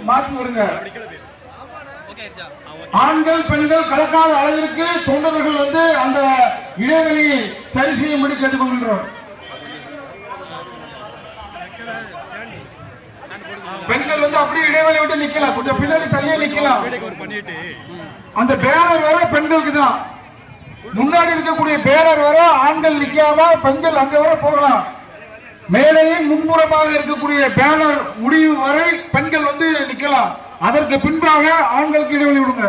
மாற்றி விடுங்க. ஆண்கள் பெண்கள் கலக்காத அளவிற்கு தொண்டர்கள் வந்து அந்த இடைவெளியை சரி செய்யும்படி கேட்டுக்கொள்கின்றோம். பெண்கள் வந்து அப்படியே இடைவெளி விட்டு நிக்கலாம், கொஞ்சம் பின்னாடி தள்ளியே நிக்கலாம். அந்த பேனர் வர பெண்களுக்கு தான், முன்னாடி இருக்கக்கூடிய பேனர் வர ஆண்கள் நிக்காம பெண்கள் அங்க வர போகலாம். மேலேயும் முன்புறமாக இருக்கக்கூடிய பேனர் முடிவு வரை பெண்கள் வந்து நிக்கலாம். அதற்கு பின்பாக ஆண்களுக்கு இடைவெளி விடுங்க.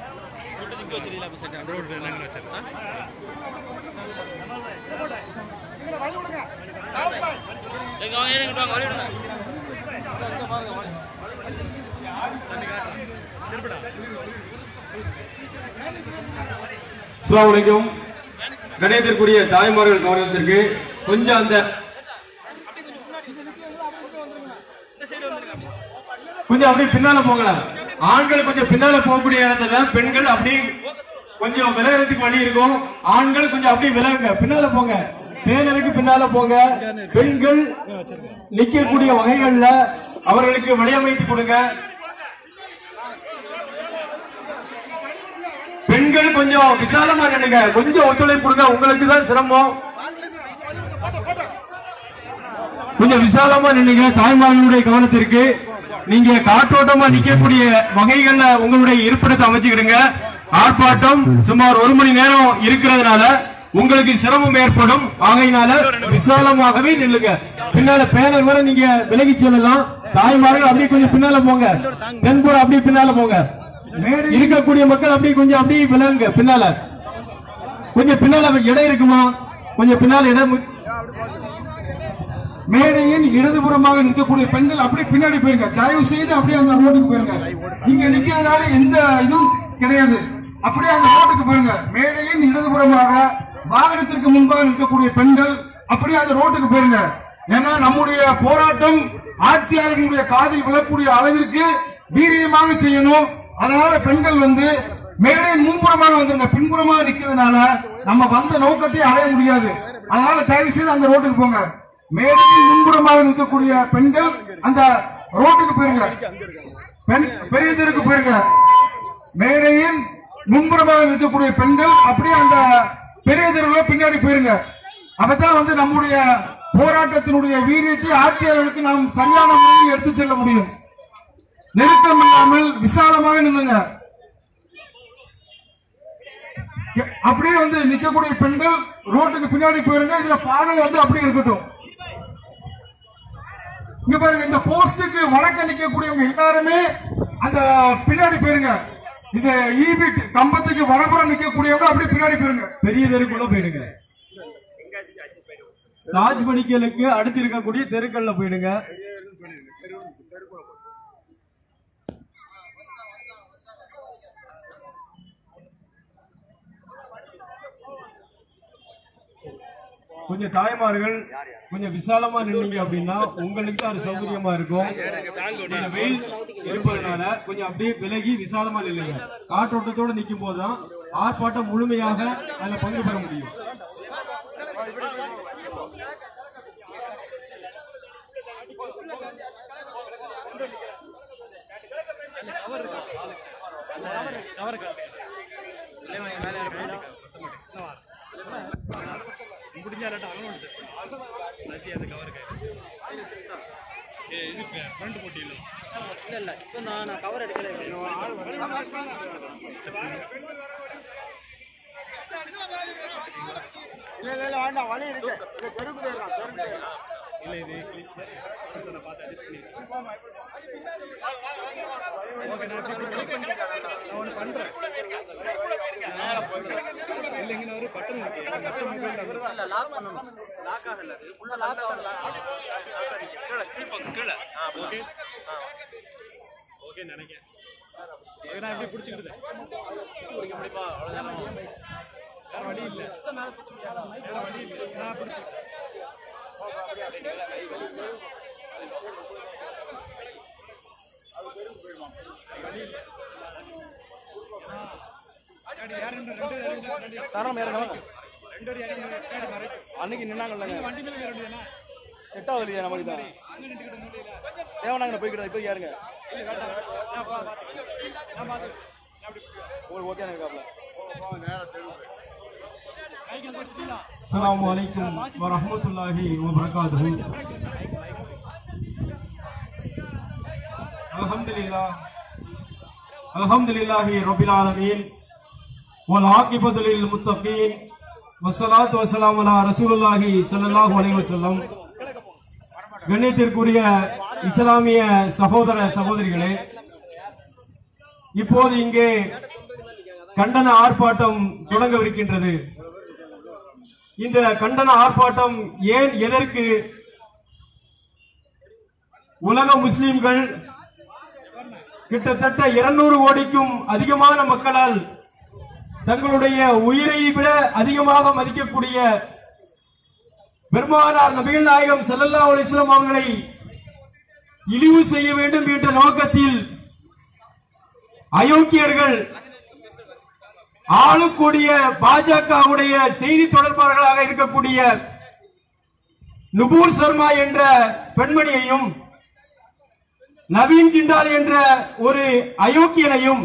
அஸ்ஸலாமு அலைக்கும். கணேசத்திற்குரிய தாய்மார்கள் கவனத்திற்கு கொஞ்சம் அந்த கொஞ்சம் அப்படியே பின்னால போகலாம். ஆண்கள் கொஞ்சம் பின்னால போகக்கூடிய இடத்துல பெண்கள் அப்படி கொஞ்சம் விலகிறதுக்கு வழி இருக்கும். ஆண்கள் கொஞ்சம் அப்படியே விலகுங்க, பின்னால போங்க, பேனருக்கு பின்னால போங்க. பெண்கள் நிக்கக்கூடிய வகைகள்ல அவர்களுக்கு வழியமைத்து கொடுங்க. பெண்கள் கொஞ்சம் விசாலமா நின்னுங்க, கொஞ்சம் ஒத்துழைப்பு கொடுங்க, உங்களுக்கு தான் சிரமம். கொஞ்சம் விசாலமா நின்னுங்க. தாய்மார்களுடைய கவனத்திற்கு நீங்க காற்றோட்டமா நிக்கக்கூடிய வகைகள்ல உங்களுடைய இருப்பிடத்தை அமைச்சுக்கிடுங்க. ஆர்ப்பாட்டம் சுமார் 1 மணி நேரம் இருக்கிறதுனால உங்களுக்கு சிரமம் ஏற்படும். ஆகையினால விசாலமாகவே நில்லுங்க. பின்னால பேனர் வர நீங்க விலகி செல்லலாம். தாய்மார்கள் அப்படியே கொஞ்சம் பின்னால போங்க, பெண் கூட அப்படியே பின்னால போங்க. இருக்கக்கூடிய மக்கள் அப்படியே கொஞ்சம் அப்படியே விலகுங்க. பின்னால கொஞ்சம் பின்னால இடம் இருக்குமா? கொஞ்சம் பின்னால இடம். மேடையின் இடதுபுறமாக நிற்கக்கூடிய பெண்கள் அப்படியே பின்னாடி போயிருங்க. தயவு செய்து அப்படியே அந்த ரோட்டுக்கு போயிருங்க. இங்க நிக்கிறதுனால எந்த இதுவும் கிடையாது. அப்படியே அந்த ரோட்டுக்கு போயிருங்க. மேடையின் இடதுபுறமாக வாகனத்திற்கு முன்பாக நிற்கக்கூடிய பெண்கள் அப்படியே அந்த ரோட்டுக்கு போயிருங்க. ஏன்னா நம்முடைய போராட்டம் ஆட்சியாளர்களுடைய காதில் விழக்கூடிய அளவிற்கு வீரியமாக செய்யணும். அதனால பெண்கள் வந்து மேடையின் முன்புறமாக வந்துருங்க. பின்புறமாக நிக்கிறதுனால நம்ம வந்த நோக்கத்தை அடைய முடியாது. அதனால தயவு செய்து அந்த ரோட்டுக்கு போங்க. மேடையின் முன்புறமாக நிற்கக்கூடிய பெண்கள் அந்த ரோட்டுக்கு போயிருங்க. பெரிய தெருக்கு போயிருங்க. மேடையின் முன்புறமாக நிற்கக்கூடிய பெண்கள் அப்படியே அந்த பெரிய தெருவுல பின்னாடி போயிருங்க. அப்பதான் வந்து நம்முடைய போராட்டத்தினுடைய வீரியத்தை ஆட்சியாளர்களுக்கு நாம் சரியான முறையில் எடுத்து செல்ல முடியும். நெருக்கம் இல்லாமல் விசாலமாக நின்னுங்க. அப்படியே வந்து நிற்கக்கூடிய பெண்கள் ரோட்டுக்கு பின்னாடி போயிருங்க. இதுல பாதை வந்து அப்படியே இருக்கட்டும். இங்க பாருங்க, இந்த போஸ்டுக்கு வடக்க நிக்கக்கூடியவங்க எல்லாருமே அந்த பின்னாடி போயிருங்க. இந்த ஈபி கம்பத்துக்கு வடபுறம் நிக்கக்கூடியவங்க அப்படியே பின்னாடி போயிருங்க. பெரிய தெருக்குள்ள போயிடுங்க. ராஜ்மணிக்கலுக்கு அடுத்து இருக்கக்கூடிய தெருக்கள்ல போயிடுங்க. கொஞ்சம் தாய்மார்கள் கொஞ்சம் விசாலமா நின்னீங்க அப்படின்னா உங்களுக்கு தான் அது சௌகரியமா இருக்கும். வெயில் இருப்பதனால கொஞ்சம் அப்படியே விலகி விசாலமா நில்லுங்க. காற்றோட்டத்தோட நிற்கும் போதுதான் ஆர்ப்பாட்டம் முழுமையாக அதில் பங்கு பெற முடியும். அன்னைக்கு நின்னாங்கல்ல செட் ஆகலையா நமக்கு தான் தேவனாங்க போய்கிட்டு இப்போ யாருங்க அஸ்ஸலாமு அலைக்கும் வரஹ்மத்துல்லாஹி வபரகாத்துஹு. அல்ஹம்துலில்லாஹி ரப்பில் ஆலமீன் வல் ஆகிபத்து லில் முத்தகீன் வஸ்ஸலாத்து வஸ்ஸலாமு அலா ரசூலுல்லாஹி ஸல்லல்லாஹு அலைஹி வஸல்லம். கண்ணியத்திற்குரிய இஸ்லாமிய சகோதர சகோதரிகளே, இப்போது இங்கே கண்டன ஆர்ப்பாட்டம் தொடங்கவிருக்கின்றது. இந்த கண்டன ஆர்ப்பாட்டம் ஏன், எதற்கு? உலக முஸ்லிம்கள் கிட்டத்தட்ட 200 கோடிக்கும் அதிகமான மக்களால் தங்களுடைய உயிரை விட அதிகமாக மதிக்கக்கூடிய பெருமானார் நபிகள் நாயகம் ஸல்லல்லாஹு அலைஹி வஸல்லம் அவர்களை இழிவு செய்ய வேண்டும் என்ற நோக்கத்தில் அயோக்கியர்கள் ஆளக்கூடிய பாஜகவுடைய செய்தி தொடர்பாளர்களாக இருக்கக்கூடிய நுபூர் சர்மா என்ற பெண்மணியையும் நவீன் ஜிண்டால் என்ற ஒரு அயோக்கியனையும்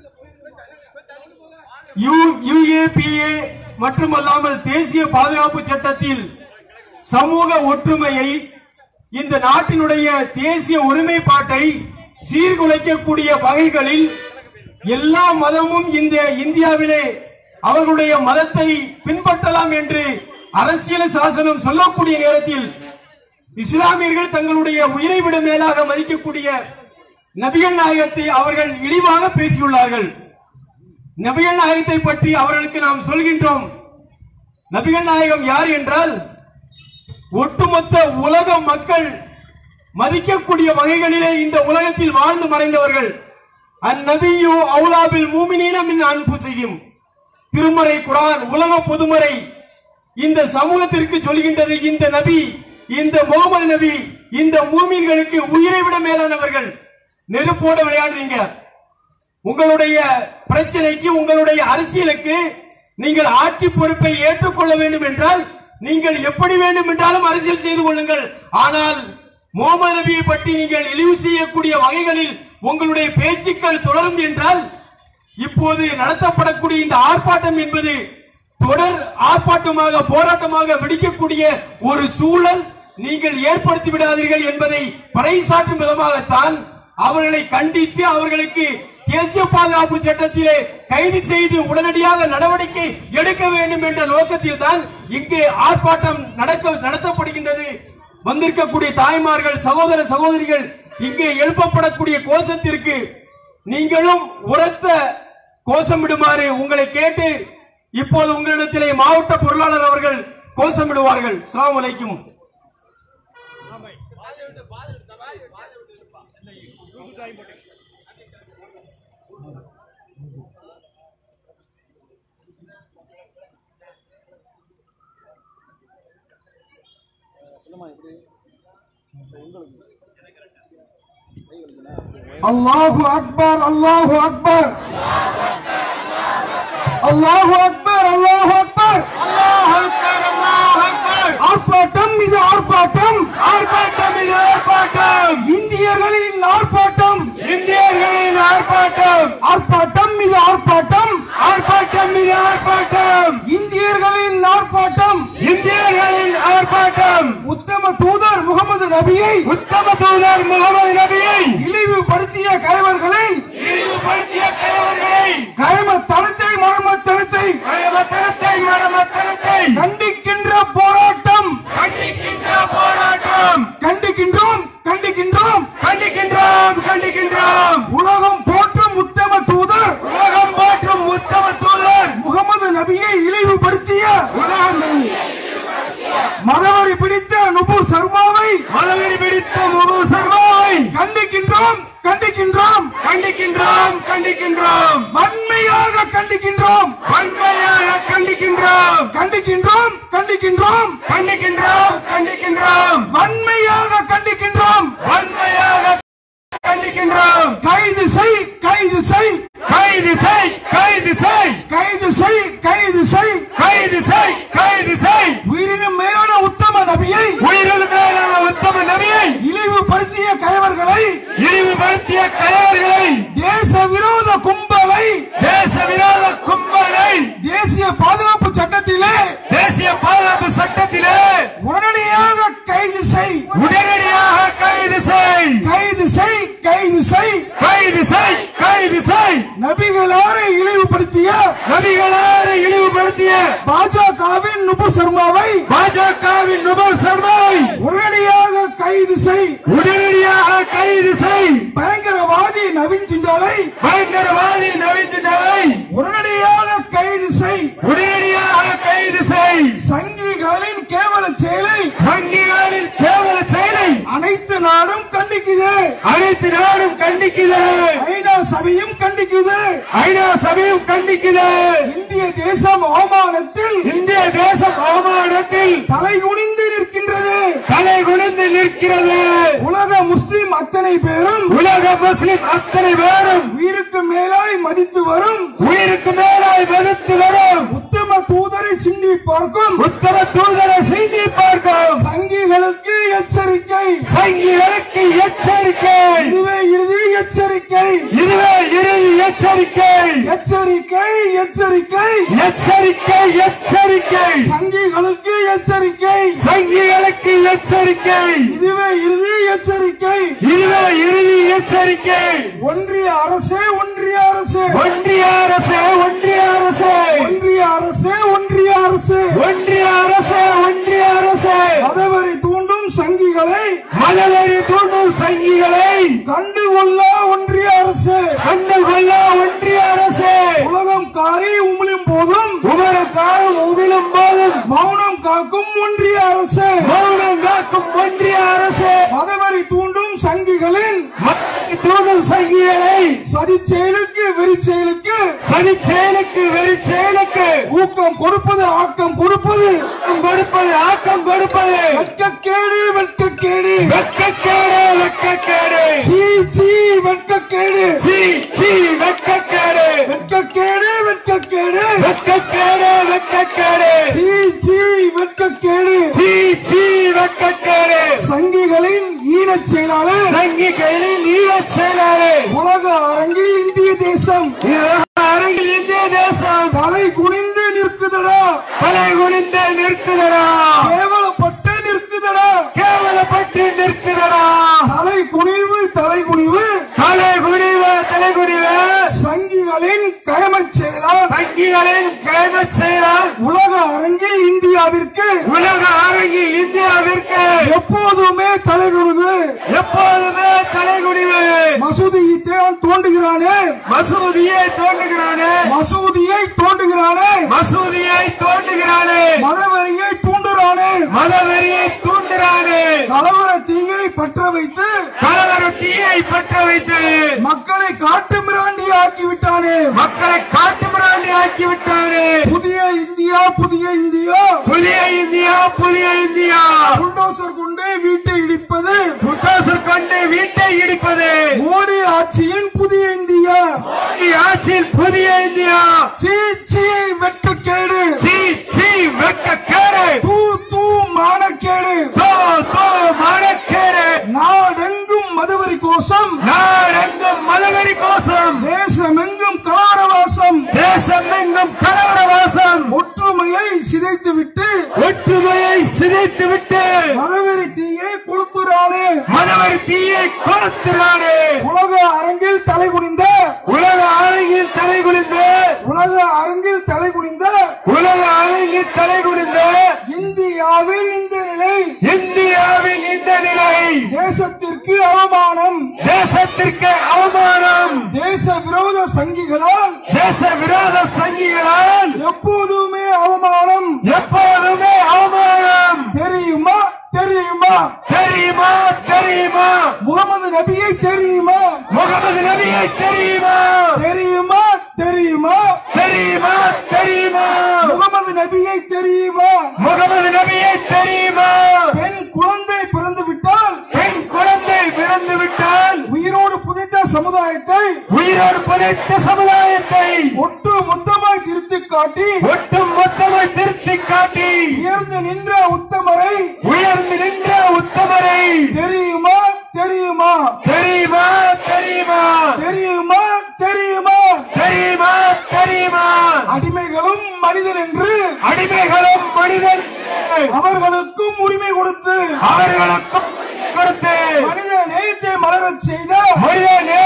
UAPA மட்டுமல்லாமல் தேசிய பாதுகாப்பு சட்டத்தில் சமூக ஒற்றுமையை, இந்த நாட்டினுடைய தேசிய ஒருமைப்பாட்டை சீர்குலைக்கக்கூடிய வகைகளில் எல்லா மதமும் இந்த இந்தியாவிலே அவர்களுடைய மதத்தை பின்பற்றலாம் என்று அரசியல் சாசனம் சொல்லக்கூடிய நேரத்தில் இஸ்லாமியர்கள் தங்களுடைய உயிரை விட மேலாக மதிக்கக்கூடிய நபிகள் நாயகத்தை அவர்கள் இழிவாக பேசியுள்ளார்கள். நபிகள் நாயகத்தை பற்றி அவர்களுக்கு நாம் சொல்கின்றோம், நபிகள் நாயகம் யார் என்றால் ஒட்டுமொத்த உலக மக்கள் மதிக்கக்கூடிய வகைகளிலே இந்த உலகத்தில் வாழ்ந்து மறைந்தவர்கள். அந்நபியு அவுலா பில் மூமினீன மின் அன்ஃபுஸிஹிம். திருமறை குர்ஆன் உலக பொதுமறை இந்த சமூகத்திற்கு சொல்கின்றது, இந்த நபி, இந்த முகமது நபி இந்த மூமின்களுக்கு உயிரை விட மேலானவர்கள். நெருப்போட விளையாடுறீங்க. உங்களுடைய பிரச்சனைக்கு, உங்களுடைய அரசியலுக்கு நீங்கள் ஆட்சி பொறுப்பை ஏற்றுக்கொள்ள வேண்டும் என்றால் நீங்கள் எப்படி வேண்டும் என்றாலும் அரசியல் செய்து கொள்ளுங்கள். ஆனால் முகமது நபியை பற்றி நீங்கள் இழிவு செய்யக்கூடிய வகைகளில் உங்களுடைய பேச்சுக்கள் தொடரும் என்றால் இப்போது நடத்தப்படக்கூடிய இந்த ஆர்ப்பாட்டம் என்பது தொடர் ஆர்ப்பாட்டமாக, போராட்டமாக வெடிக்கக்கூடிய ஒரு சூழல் நீங்கள் ஏற்படுத்தி விடாதீர்கள் என்பதை பறைசாற்றும் விதமாகத்தான் அவர்களை கண்டித்து அவர்களுக்கு தேசிய பாதுகாப்பு சட்டத்திலே கைது செய்து உடனடியாக நடவடிக்கை எடுக்க வேண்டும் என்ற நோக்கத்தில் தான் இங்கே ஆர்ப்பாட்டம் நடத்தப்படுகின்றது. வந்திருக்கக்கூடிய தாய்மார்கள், சகோதர சகோதரிகள், இங்கே எழுப்பப்படக்கூடிய கோஷத்திற்கு நீங்களும் உரத்த கோஷமிடுமாறு உங்களை கேட்டு இப்போது உங்களிடத்திலே மாவட்ட பொருளாளர் அவர்கள் கோஷமிடுவார்கள். அஸ்ஸலாமு அலைக்கும். அல்லாஹு அக்பர், அல்லாஹு அக்பர், அல்லாஹு அக்பர், அல்லாஹு அக்பர், அல்லாஹு அக்பர், அல்லாஹு அக்பர். ஆர்ப்பாட்டம் இது ஆர்ப்பாட்டம், ஆர்ப்பாட்டம் இது ஆர்ப்பாட்டம், இந்தியர்களின் ஆர்ப்பாட்டம், இந்தியர்களின் ஆர்ப்பாட்டம், ஆர்ப்பாட்டம் இது ஆர்ப்பாட்டம், ஆர்ப்பாட்டம் இது ஆர்ப்பாட்டம், இந்தியர்களின் ஆர்ப்பாட்டம், இந்தியர்களின் ஆர்ப்பாட்டம். உத்தம தூதர் முகமது நபியை, உத்தம தூதர் முகமது நபியை இழிவுபடுத்திய கயவர்களை, இழிவுபடுத்திய கயவர்களை, கயமத்தனத்தை, மடமத்தனத்தை, கயமத்தனத்தை, மடமத்தனத்தை கண்டிக்கின்ற போராட்டம், கண்டிக்கின்ற போராட்டம், கண்டிக்கின்றோம், கண்டிக்கின்றோம், கண்டிக்கின்றோம், கண்டிக்கின்றோம். உலகம் போற்றும் உத்தம தூதர், உலகம் போற்றும் உத்தம தூதர் முகமது நபியை இழிவுபடுத்திய, மதவெறி பிடித்த நுபூர் சர்மாவை, மதவெறி பிடித்த நுபூர் சர்மாவை கண்டிக்கின்றோம், கண்டிக்கின்றோம், கண்டிக்கின்றோம், கண்டிக்கின்றோம், வன்மையாக கண்டிக்கின்றோம், வன்மையாக கண்டிக்கின்றோம், கண்டிக்கின்றோம், கண்டிக்கின்றோம், கண்டிக்கின்றோம், கண்டிக்கின்றோம், வன்மையாக கண்டிக்கின்றோம், வன்மையாக கண்டிக்கின்றோம். கைது செய், கைது செய், கைது செய், கைது செய், கைது செய், கைது செய், கைது செய், கைது செய். உயிரினும் மேலான உத்தம நபியை, உயிரினும் மேலான உத்தம நபியை இழிவுபடுத்திய கயவர்களை, இழிவுபடுத்திய கைது செய், கைது செய், கைது செய். நபிகளாரை இழிவுபடுத்திய பாஜகவின் நுபுர் சர்மாவை உடனடியாக கைது செய், உடனடியாக கைது செய். பயங்கரவாதி நவீன் ஜிண்டாலை உடனடியாக கைது செய், உடனடியாக கைது செய். சங்கிகளின் கேவல செயலை அனைத்து நாடும் கண்டிக்குது, ஐநா சபையும் கண்டிக்குது. இந்திய தேசம் அவமானத்தில் தலைகுனிந்து நிற்கின்றது. உலக முஸ்லிம் அத்தனை பேரும் உயிருக்கு மேலாய் மதித்து வரும் உத்தம தூதரை சிந்தி பார்க்கும் சங்கிகளுக்கு எச்சரிக்கை, இதுவே இறுதி எச்சரிக்கை, சங்கிகளுக்கு எச்சரிக்கை, இதுவே இறுதி எச்சரிக்கை. ஒன்றிய அரசே மதவெறி தூண்டும் சங்கிகளை கண்டுகொள்ள ஒன்றிய அரசு உலகம் காரி உமிழும் போதும் மௌனம் காக்கும் ஒன்றிய அரசு மதவெறி தூண்டும் சங்கிகளின் சதிச்செயலுக்கு வெறிச்செயலுக்கு ஊக்கம் கொடுப்பது ஆக்கம் கொடுப்பது வெட்கக்கேடு சங்கிகளின் ஈனச் செயலாளர் உலக அரங்கில் இந்திய தேசம் தலை குனிந்து நிற்குதடா, கேவலப்பட்டு நிற்குதடா. தலைகுனிவு சங்கிகளின் கைமச் செயலால் உலக அரங்கில் இந்தியாவிற்கு எப்போதுமே தலைகுனிவு. மசூதியை தோண்டுகிறானே மதவெறியை தூண்டுகிறானே கலவர தீயை பற்ற வைத்து மக்களை காட்டு மிராண்டி ஆக்கிவிட்டானே புதிய இந்தியா புல்டோசர் கொண்டு வீட்டை இடிப்பது மோடி ஆட்சியின் புதிய இந்தியா வெட்கக்கேடு தூ மானக்கேடு நாடெங்கும் மதவெறி கோஷம் தேசமெங்கும் கலவரவாசம் ஒற்றுமையை சிதைத்துவிட்டு மதவெறி தீயை கொளுத்துறானே உலக அரங்கில் தலைகுனிந்த இந்தியாவின் இந்த நிலை தேசத்திற்கு அவமானம் தேச விரோத சங்கிகளால் எப்போதுமே அவமானம் தெரியுமா முகமது நபியை தெரியுமா முகமது நபியை தெரியுமா பெண் குழந்தை பிறந்து விட்டால் உயிரோடு புதைத்த சமுதாயத்தை ஒட்டு மொத்தமாய் திருத்திக் காட்டி உயர்ந்து நின்ற உத்தமரை தெரியுமா அடிமைகளும் மனிதன் என்று அவர்களுக்கும் உரிமை கொடுத்து மனித நேயத்தை மலரச் செய்த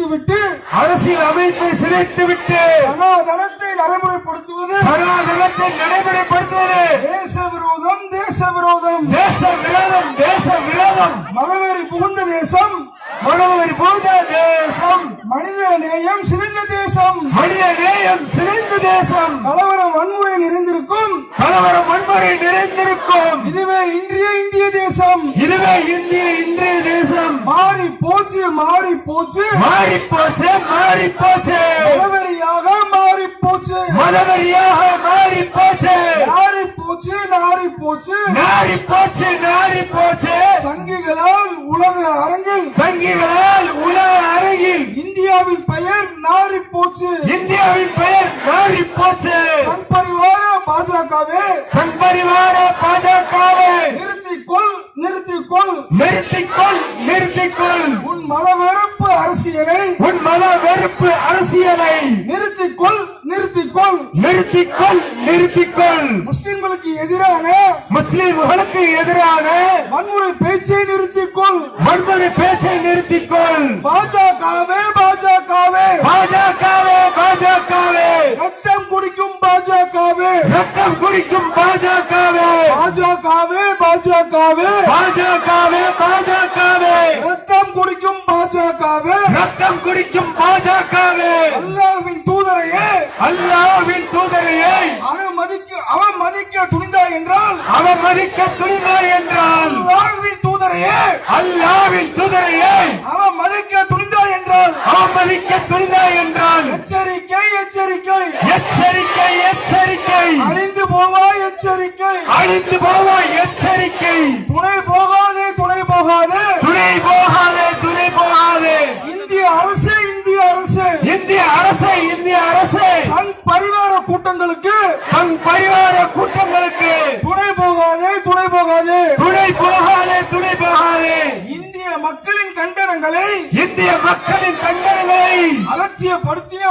சிதைத்துவிட்டு சனாதனத்தை நடைமுறைப்படுத்துவது தேச விரோதம் மதவெறி புகுந்த தேசம் மனித நேயம் சிதைந்த தேசம் கலவரம் வன்முறை நிறைந்திருக்கும் இதுவே இன்றைய இந்திய தேசம் மாறி போச்சு மதவெறியாக மாறி போச்சு நாரி போச்சு சங்கிகளால் உலக அரங்கில் இந்தியாவின் பெயர் நாரி போச்சு சங்பரிவார பாஜகவே நிறுத்திக்கொள் உன் மத வெறுப்பு அரசியலை நிறுத்திக்கொள் முஸ்லிம்களுக்கு எதிரான வன்முறை பேச்சை நிறுத்திக்கொள் பாஜகவே ரத்தம் குடிக்கும் பாஜகவே ரத்தம் குடிக்கும் பாஜகவே அல்லாஹ்வின் தூதரையே அவன் மதிக்க துணிந்தா என்றால் அல்லாஹ்வின் தூதரையே அவன் மதிக்க துணிந்தா என்றால் எச்சரிக்கை அழிந்து போவாய் எச்சரிக்கை துணை போகாதே இந்திய அரசு சங் பரிவார கூட்டங்களுக்கு துணை போகாதே இந்திய மக்களின் கண்டனங்களை அலட்சியப்படுத்திய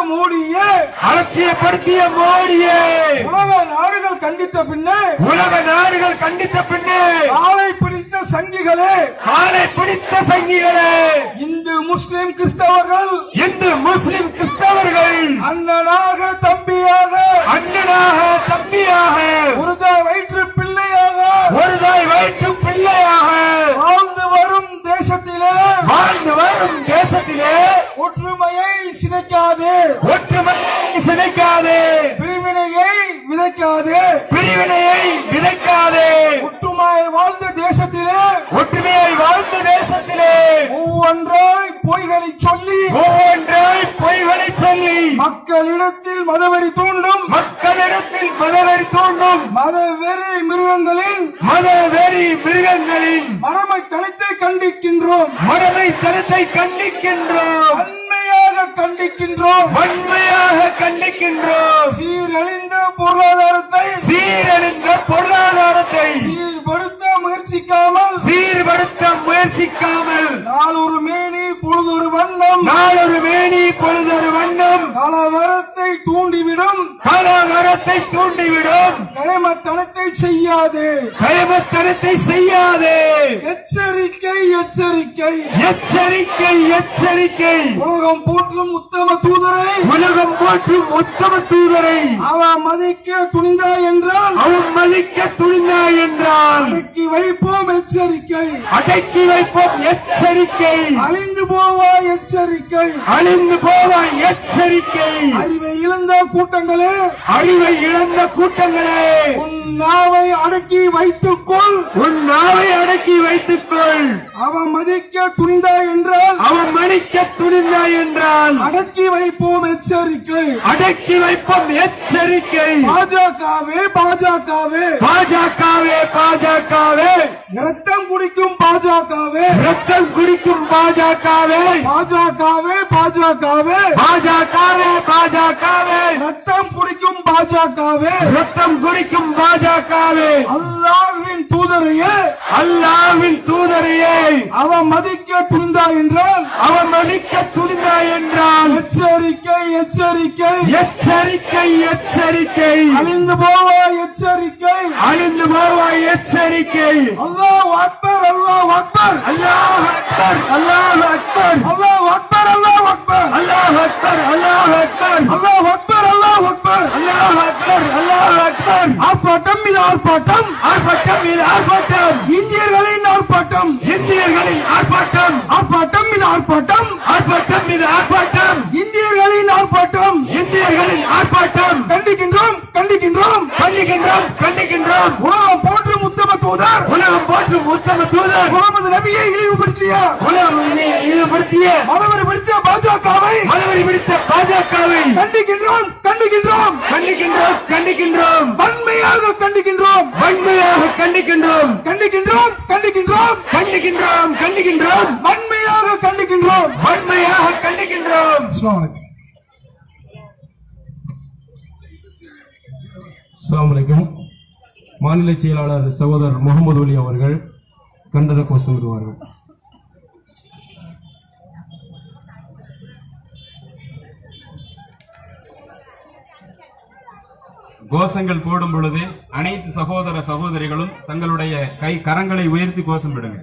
மோடியே உலக நாடுகள் கண்டித்த பின்னே ஆளை பிடித்த சங்கிகளே இந்து முஸ்லிம் கிறிஸ்தவர்கள் அண்ணனாக தம்பியாக ஒருதாய் வயிற்று பிள்ளையாக வாழ்ந்து வரும் தேசத்திலே ஒற்றுமையை சிதைக்காதே பிரிவினையை விதைக்காதே ஒற்றுமையை வாழ்ந்த தேசத்திலே ஒவ்வொன்றாய் பொய்களை சொல்லி மக்களிடத்தில் மதவெறி தூண்டும் மதவெறி மிருகங்களின் மடமைத்தனத்தை கண்டிக்கின்றோம் வன்மையாக கண்டிக்கின்றோம் சீரழிந்த பொருளாதாரத்தை சீர்படுத்த முயற்சிக்காமல் நாளொரு மேனி பொழுதொரு வண்ணம் கலவரத்தை தூண்டிவிடும் கயமத்தனத்தை செய்யாதே எச்சரிக்கை உலகம் போற்றும் உத்தம தூதரை அவன் மதிக்க துணிந்தா என்றால் அடக்கி வைப்போம் எச்சரிக்கை அழிந்து போவாய் எச்சரிக்கை அறிவை இழந்த கூட்டங்களே உன் நாவை அடக்கி வைத்துக்கொள் அவன் மதிக்க துணிந்தா என்றால் அடக்கி வைப்போம் எச்சரிக்கை பாஜகவே ரத்தம் குடிக்கும் பாஜகவே ரத்தம் குடிக்கும் பாஜகவே அல்லாஹ்வின் தூதரையே அல்லாஹ்வின் தூதரையே அவன் மதிக்க துணிந்தாய் என்றால் எச்சரிக்கை எச்சரிக்கை எச்சரிக்கை எச்சரிக்கை அழிந்து போவாய் எச்சரிக்கை அல்லாஹ் அக்பர் அல்லாஹ் அக்பர் அல்லாஹ் அக்பர் அல்லாஹ் அக்பர் அல்லாஹ் அக்பர் அல்லாஹ் அக்பர் அல்லாஹ் அக்பர் அல்லாஹ் அக்பர் அல்லாஹ் அக்பர் அல்லாஹ் அக்பர் அல்லாஹ் அக்பர் அல்லாஹ் அக்பர் ஆர்ப்பாட்டம் இது ஆர்ப்பாட்டம் ஆர்ப்பாட்டம் இது ஆர்ப்பாட்டம் இந்தியர்களின் ஆர்ப்பாட்டம் இந்தியர்களின் ஆர்ப்பாட்டம் ஆர்ப்பாட்டம் இது ஆர்ப்பாட்டம் ஆர்ப்பாட்டம் இது ஆர்ப்பாட்டம் இந்தியர்களின் ஆர்ப்பாட்டம் இந்தியர்களின் ஆர்ப்பாட்டம் கண்டிக்கின்றோம் கண்டிக்கின்றோம் கண்டிக்கின்றோம் கண்டிக்கின்றோம் உலகம் போற்றும் உத்தம தூதர் உலகம் போற்றும் உத்தம தூதர் முகமது நபியை இழிவுபடுத்திய மதவெறி பிடித்த பாஜகவை கண்டிக்கின்றோம் கண்டிக்கின்றோம் கண்டிக்கின்றோம் கண்டிக்கின்றோம் வன்மையாக கண்டிக்கின்றோம் வன்மையாக கண்டிக்கின்றோம் கண்டிக்கின்றோம் கண்டிக்கின்றோம் கண்டிக்கின்றோம் கண்டிக்கின்றோம் வன்மையாக கண்டிக்கின்றோம் வன்மையாக கண்டிக்கின்றோம். அஸ்ஸலாமு அலைக்கும். மாநில செயலாளர் சகோதரர் முகமது அலி அவர்கள் கண்டன கோஷம் விடுவார்கள். கோஷங்கள் போடும் பொழுது அனைத்து சகோதர சகோதரிகளும் தங்களுடைய கரங்களை உயர்த்தி கோஷம் விடுங்க.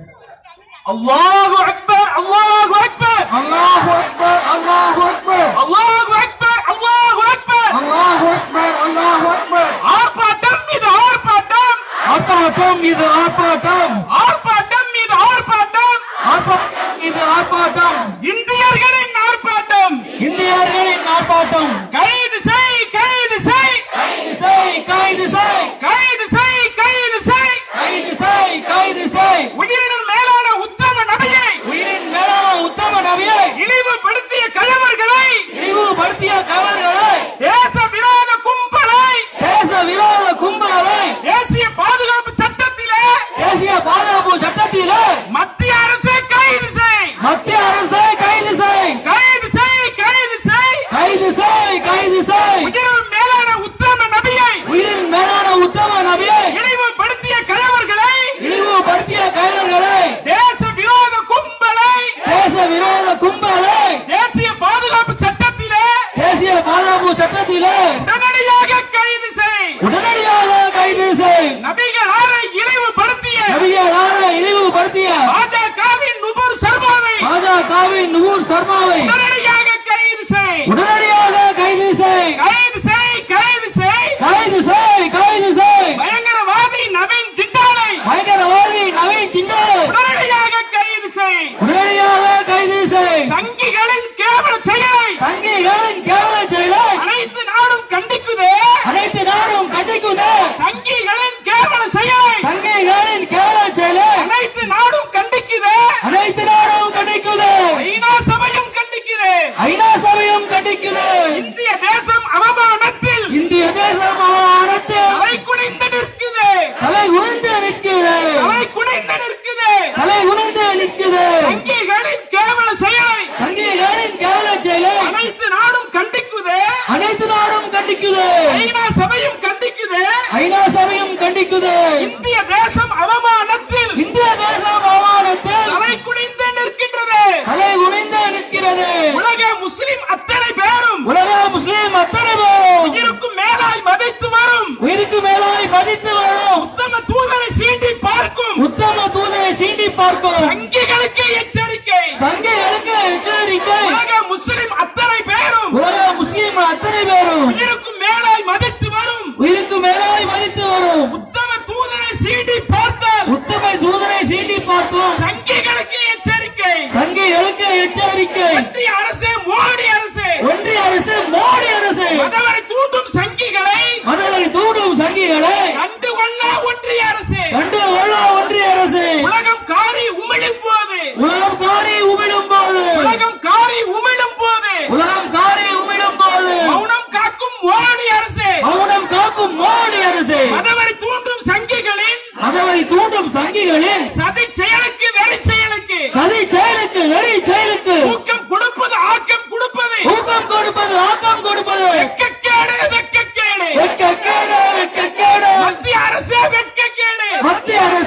அல்லாஹு அக்பர் அல்லாஹு அக்பர் அல்லாஹு அக்பர் அல்லாஹு அக்பர் அல்லாஹு அக்பர் அல்லாஹு அக்பர் அல்லாஹு அக்பர் அல்லாஹு அக்பர் ஆர்ப்பாட்டம் இது ஆர்ப்பாட்டம் ஆர்ப்பாட்டம் இது ஆர்ப்பாட்டம் ஆர்ப்பாட்டம் இது ஆர்ப்பாட்டம் ஆர்ப்பாட்டம் இது ஆர்ப்பாட்டம் இந்தியர்களின் ஆர்ப்பாட்டம் இந்தியர்களின் ஆர்ப்பாட்டம் கைது செய் கைது செய் கைது செய் கைது செய் கைது செய் கைது செய் கைது செய் கைது செய் உயிரினும் மேலான உத்தம நபியை உயிரின் மேலான உத்தம நபியை இழிவுபடுத்திய கயவர்களை இழிவுபடுத்திய கவர்களை தேச விரோத கும்பலை தேச விரோத கும்பலை தேசிய பாதுகாப்பு சட்டத்திலே தேசிய பாதுகாப்பு சட்டத்திலே மத்திய அரசு கைது செய் மத்திய அரசை கைது செய் கைது செய் கைது செய் கைது செய் கைது செய் உயிரினும் மேலான உத்தம நபியை உயிரின் மேலான உத்தம நபியை இழிவுபடுத்திய கயவர்களை இழிவுபடுத்திய கவர்களை தேச விரோத கும்பலை தேச விரோத கும்பலை தேசிய பாதுகாப்பு சட்டத்திலே தேசிய பாதுகாப்பு சட்டத்திலே உடனடியாக கைது செய் உடனடியாக கைது செய் நபிகளாரை இழிவுபடுத்திய நபிகளாரை இழிவுபடுத்திய பாஜகவின் நுபுர் சர்மாவை பாஜகவின் நூர் சர்மாவை உடனடியாக கைது செய் உடனடியாக கைது செய் கைது செய் கைது செய் கைது செய் கைது செய் பயங்கரவாதி நவீன் ஜிண்டாலை பயங்கரவாதி நவீன் சிண்டாலை உடனடியாக கைது செய் உடனடியாக கைது செய் சங்கிகளின் கேவல செயலை சங்கிகளின் கேவல செயலை அனைத்து நாடும் கண்டிக்குதே அனைத்து நாடும் கண்டிக்குது சங்கிகளின் கேவல செயலை சங்கிகளின் கேவல செயலை அனைத்து நாடும் கண்டிக்குதே அனைத்து நாடும் கண்டிக்குது ஐநா சபையும் கண்டிக்குது ஐநா சபையும் கண்டிக்குது இந்திய தேசம் அவமானத்தில் இந்திய தேசம் அவமானத்தில் தலை குனிந்து நிற்குது தலை உணர்ந்து நிற்கிறது தலை குனிந்து நிற்குது தலை உணர்ந்து நிற்குது சங்கிகளின் கேவல செயலை சங்கிகளின் கேவல செயலை அனைத்து நாடும் கண்டிக்குது அனைத்து நாடும் கண்டிக்குது ஐநா சபையும் கண்டிக்குது ஐநா சபையும் கண்டிக்குது இந்திய தேசம் அவமானத்தில் இந்திய தேசம் அவமானத்தில் தலை குனிந்து நிற்கின்றது தலை உணர்ந்து நிற்கிறது உலக முஸ்லிம் அத்தனை பேரும் உலக முஸ்லிம் அத்தனை பேரும் உயிருக்கும் மேலாய் மதித்து வரும் உயிருக்கு மேலாய் மதித்து வரும் உத்தம தூதரை சீண்டி பார்க்கும் உத்தம தூதரை சீண்டி பார்க்கும் சங்கிகளுக்கு எச்சரிக்கை சங்கிகளுக்கு எச்சரிக்கை உலக முஸ்லிம் அத்தனை பேரும் உலக முஸ்லிம் அத்தனை பேரும் உயிருக்கும் மேலாய் மதித்து வரும் உயிருக்கு மேலாய் மதித்து வரும் உத்தம தூதரை சீண்டி பார்த்தால் உத்தம தூதரை சீண்டி பார்த்தோம் சங்கிகளுக்கு எச்சரிக்கை சங்கிகளுக்கு எச்சரிக்கை ஒன்றிய அரசு மோடி அரசு ஒன்றிய அரசு மோடி அரசு மதவரை தூண்டும் சங்கிகளை மதவரை தூண்டும் சங்கிகளை கண்டுகொள்ள ஒன்றிய அரசு கண்டு கொள்ள ஒன்றிய அரசு உலகம் காரி உமிழும் போது உலகம் காரி உமிழும் போது உலகம் காரி உமிழும் போது உலகம் காரி உமிழும் போது மௌனம் காக்கும் மோடி அரசு மௌனம் காக்கும் மோடி அரசு மதவரை தூண்டும் சங்கிகளின் மதவரை தூண்டும் சங்கிகளின் சதி செயலுக்கு வெளி செயலுக்கு சதி செயலுக்கு வெளி செயலுக்கு ஊக்கம் கொடுப்பது ஆக்கம் கொடுப்பது ஊக்கம் கொடுப்பது ஆக்கம் கொடுப்பது வெட்கக்கேடு வெட்கக்கேடு வெட்கக்கேடு வெட்கக்கேடு மத்திய அரசு வெட்கக்கேடு மத்திய அரசு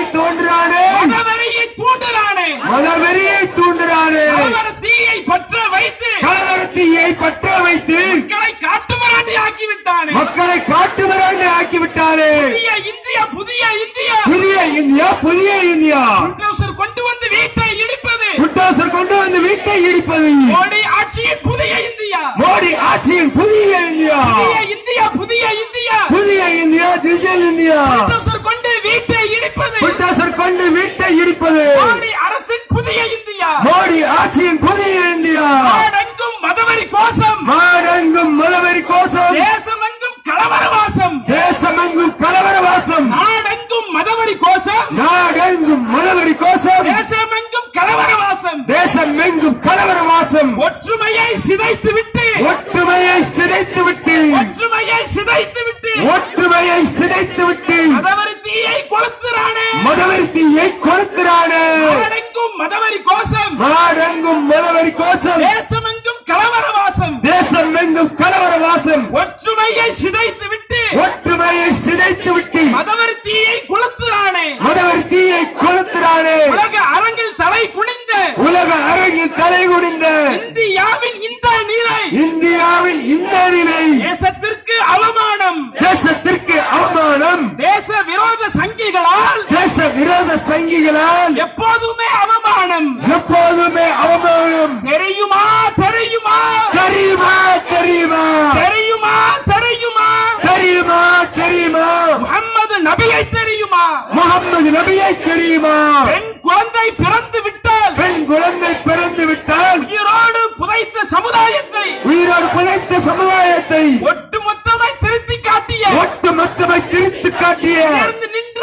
தோன்றானே மதவெறியை தூண்டுறானே மதவெறியை தூண்டுறானே கலவர தீயை பற்ற வைத்து மக்களை காட்டுமிராண்டி ஆக்கிவிட்டானே புதிய இந்தியா புல்டோசர் கொண்டு வந்து வீட்டை இடிப்பது மோடி ஆட்சியின் புதிய இந்தியா டிஜிட்டல் இந்தியா புல்டோசர் கொண்டு வீட்டை இடிப்பது மோடி அரசின் புதிய இந்தியா மோடி ஆட்சியின் புதிய இந்தியா நாடெங்கும் மதவெறி கோஷம் தேசமெங்கும் கலவர வாசம் நாடெங்கும் மதவெறி கோஷம் தேசமெங்கும் கலவர வாசம் ஒற்றுமையை சிதைத்து விட்டு மதவெறி தீயை கொளுத்துறானே நாடெங்கும் மதவெறி கோஷம் தேசமெங்கும் கலவர வாசம் ஒற்றுமையை சிதைத்து விட்டு மதவெறி தீயை கொளுத்துறானே உலக அரங்கில் தலை குனிந்த இந்தியாவின் இந்த நிலை தேசத்திற்கு அவமானம் தேச விரோத சங்கிகளால் எப்போதுமே அவமானம் தெரியுமா முஹம்மது நபியை தெரியுமா பெண் குழந்தை பிறந்து விட்டால் உயிரோடு புதைத்த சமுதாயத்தை ஒட்டுமொத்தமாய் திருத்தி காட்டிய உயர்ந்து நின்ற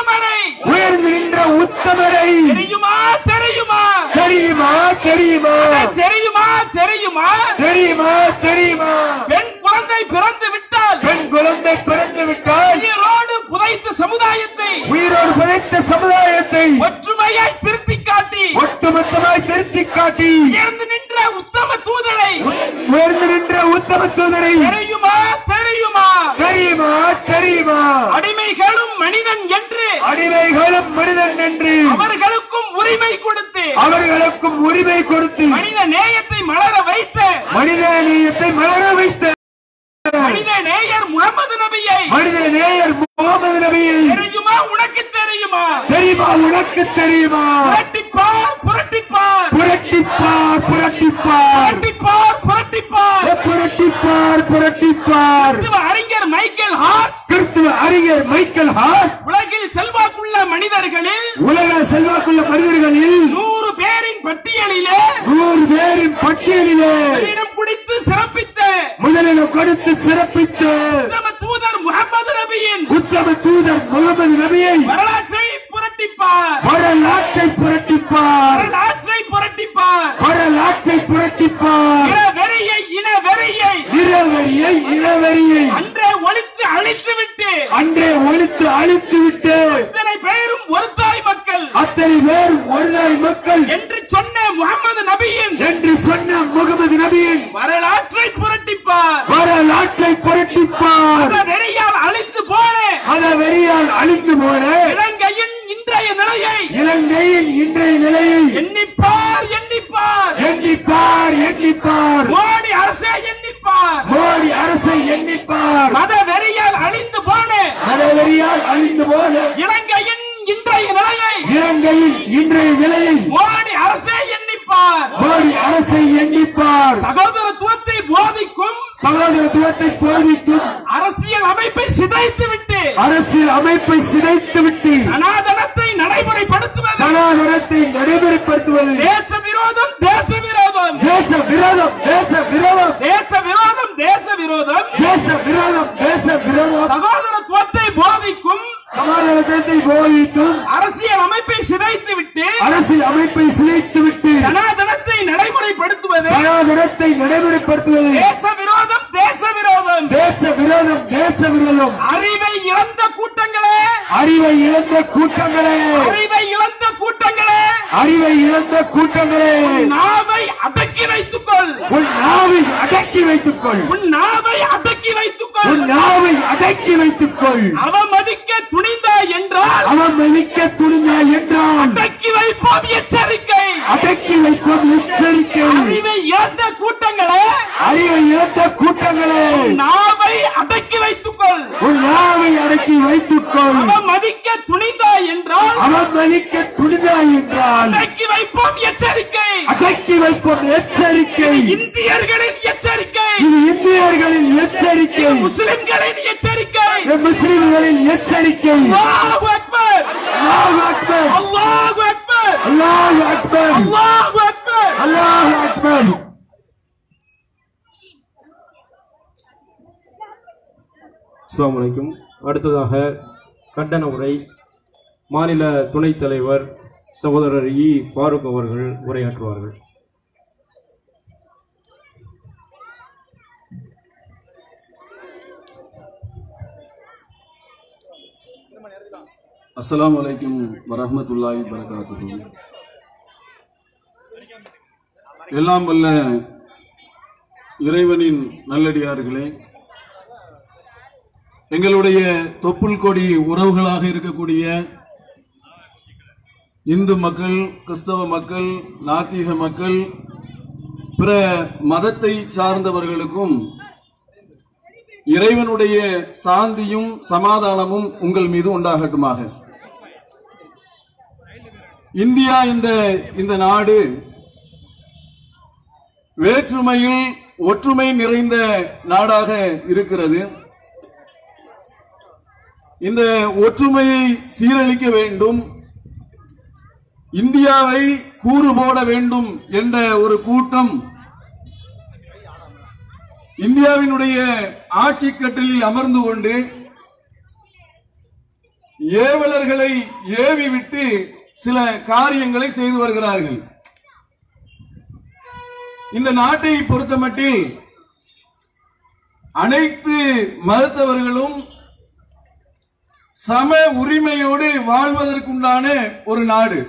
உத்தமரை தெரியுமா பெண் குழந்தை பிறந்து விட்டால் உயிரோடு புதைத்த சமுதாயத்தை ஒற்றுமையாய் திருத்தி காட்டி உயர்ந்து நின்ற உத்தம தூதரை தெரியுமா அடிமைகளும் மனிதன் என்று அவர்களுக்கும் உரிமை கொடுத்து மனித நேயத்தை மலர வைத்த மனித நேயர் முகமது நபியை தெரியுமா உனக்கு தெரியுமா புரட்டிப்பார் அறிஞர் மைக்கேல் ஹார்ட் உலகில் செல்வாக்குள்ள மனிதர்களில் 100 பேரின் பட்டியலிலே முதலிடம் கொடுத்து சிறப்பித்த உத்தம தூதர் முகமது நபியை வரலாற்றை புரட்டிப்பார் இனவெறியை அன்றே ஒழித்து அழித்துவிட்டு அத்தனை பேரும் ஒரு தாய் மக்கள் என்று சொன்ன முகமது நபியின் வரலாற்றை புரட்டிப்பார் வெறியால் அழித்து போன இலங்கையின் இன்றைய நிலையை எண்ணிப்பார் மோடி அரசை எண்ணிப்பார் மத வெறியால் அழிந்து போன இலங்கையின் இன்றைய நிலையை மோடி அரசை எண்ணிப்பார் சகோதரத்துவத்தை போதிக்கும் அரசியல் அமைப்பை சிதைத்துவிட்டு சனாதனத்தை நடைமுறைப்படுத்துவது தேச விரோதம் சகோதரத்துவத்தை போதிக்கும் அரசியல் அமைப்பை சிதைத்துவிட்டு சனாதனத்தை நடைமுறைப்படுத்துவது தேச விரோதம் அறிவை இழந்த கூட்டங்களே நாவை அடக்கி வைத்துக்கொள் அவமதிக்க துணிந்தா என்று என்றால் அவன் மதிக்க துணிந்தாய் என்றால் அடக்கி வைப்போம் எச்சரிக்கை. அடக்கி வைப்போம் எச்சரிக்கை. அறிவை இழந்த கூட்டங்களே, அறிவை இழந்த கூட்டங்களே, நாவை அடக்கி வைத்துக்கொள். ஒரு நாவை அடக்கி வைத்துக்கொள். அவன் மதிக்க துணிந்தாய் என்றால் அவன் மதிக்க துணிந்தாய் என்றால் அடக்கி வைப்போம் எச்சரிக்கை. அடக்கி வைப்போம் எச்சரிக்கை. இந்தியர்களின் எச்சரிக்கை, இது இந்தியர்களின் எச்சரிக்கை, முஸ்லிம்களின் எச்சரிக்கை, முஸ்லிம்களின் எச்சரிக்கை. அல்லாஹு அக்பர், அல்லாஹு அக்பர், அல்லாஹு அக்பர், அல்லாஹு அக்பர், அல்லாஹு அக்பர், அல்லாஹு அக்பர். அஸ்ஸலாமு அலைக்கும். அடுத்ததாக கண்டன உரை மாநில துணைத் தலைவர் சகோதரர் இ. ஃபாரூக் அவர்கள் உரையாற்றுவார்கள். அஸ்ஸலாமு அலைக்கும் வரஹ்மத்துல்லாஹி வபரகாத்துஹு. எல்லாம் வல்ல இறைவனின் நல்லடியார்களே, எங்களுடைய தொப்புள் கொடி உறவுகளாக இருக்கக்கூடிய இந்து மக்கள், கிறிஸ்தவ மக்கள், நாத்திக மக்கள், பிற மதத்தை சார்ந்தவர்களுக்கும் இறைவனுடைய சாந்தியும் சமாதானமும் உங்கள் மீது உண்டாகட்டுமாக. இந்தியா என்ற இந்த நாடு வேற்றுமையில் ஒற்றுமை நிறைந்த நாடாக இருக்கிறது. இந்த ஒற்றுமையை சீரழிக்க வேண்டும், இந்தியாவை கூறு போட வேண்டும் என்ற ஒரு கூட்டம் இந்தியாவினுடைய ஆட்சி கட்டிலில் அமர்ந்து கொண்டு ஏவலர்களை ஏவி விட்டு சில காரியங்களை செய்து வருகிறார்கள். இந்த நாட்டை பொறுத்தமட்டில் அனைத்து மதத்தவர்களும் சம உரிமையோடு வாழ்வதற்குண்டான ஒரு நாடு.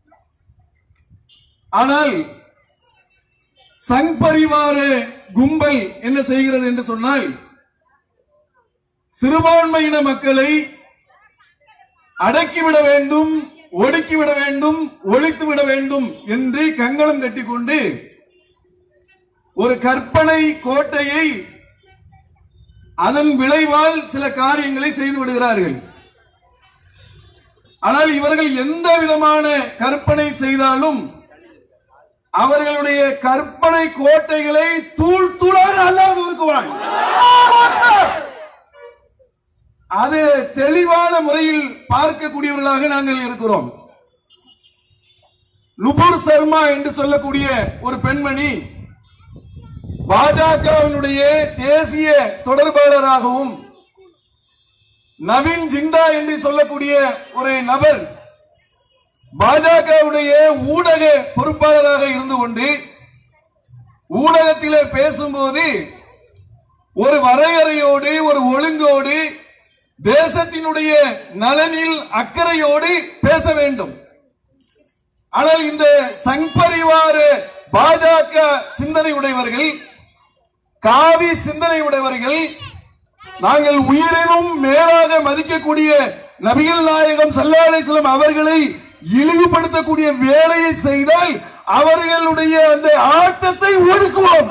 ஆனால் சங் பரிவார கும்பல் என்ன செய்கிறது என்று சொன்னால், சிறுபான்மையின மக்களை அடக்கிவிட வேண்டும், ஒடுக்கிவிட வேண்டும், ஒழித்துவிட வேண்டும் என்று கங்கணம் கட்டிக்கொண்டு ஒரு கற்பனை கோட்டையை அதன் விளைவால் சில காரியங்களை செய்து விடுகிறார்கள். ஆனால் இவர்கள் எந்த விதமான கற்பனை செய்தாலும் அவர்களுடைய கற்பனை கோட்டைகளை தூள் தூளாக அல்லாஹ் நொறுக்குவான். அது தெளிவான முறையில் பார்க்கக்கூடியவர்களாக நாங்கள் இருக்கிறோம். நுபுர் சர்மா என்று சொல்லக்கூடிய ஒரு பெண்மணி பாஜகவினுடைய தேசிய தொடர்பாளராகவும், நவீன் ஜிண்டா என்று சொல்லக்கூடிய ஒரு நபர் பாஜகவுடைய ஊடக பொறுப்பாளராக இருந்து கொண்டு ஊடகத்திலே பேசும்போது ஒரு வரையறையோடு, ஒரு ஒழுங்கோடு, தேசத்தினுடைய நலனில் அக்கறையோடு பேச வேண்டும். ஆனால் இந்த சங் பரிவார பாஜக சிந்தனை உடையவர்கள், காவி சிந்தனை உடையவர்கள், நாங்கள் உயிரினும் மேலாக மதிக்கக்கூடிய நபிகள் நாயகம் ஸல்லல்லாஹு அலைஹி வஸல்லம் அவர்களை இழிவுபடுத்தக்கூடிய வேலையை செய்தால் அவர்களுடைய அந்த ஆட்டத்தை ஒடுக்குவோம்.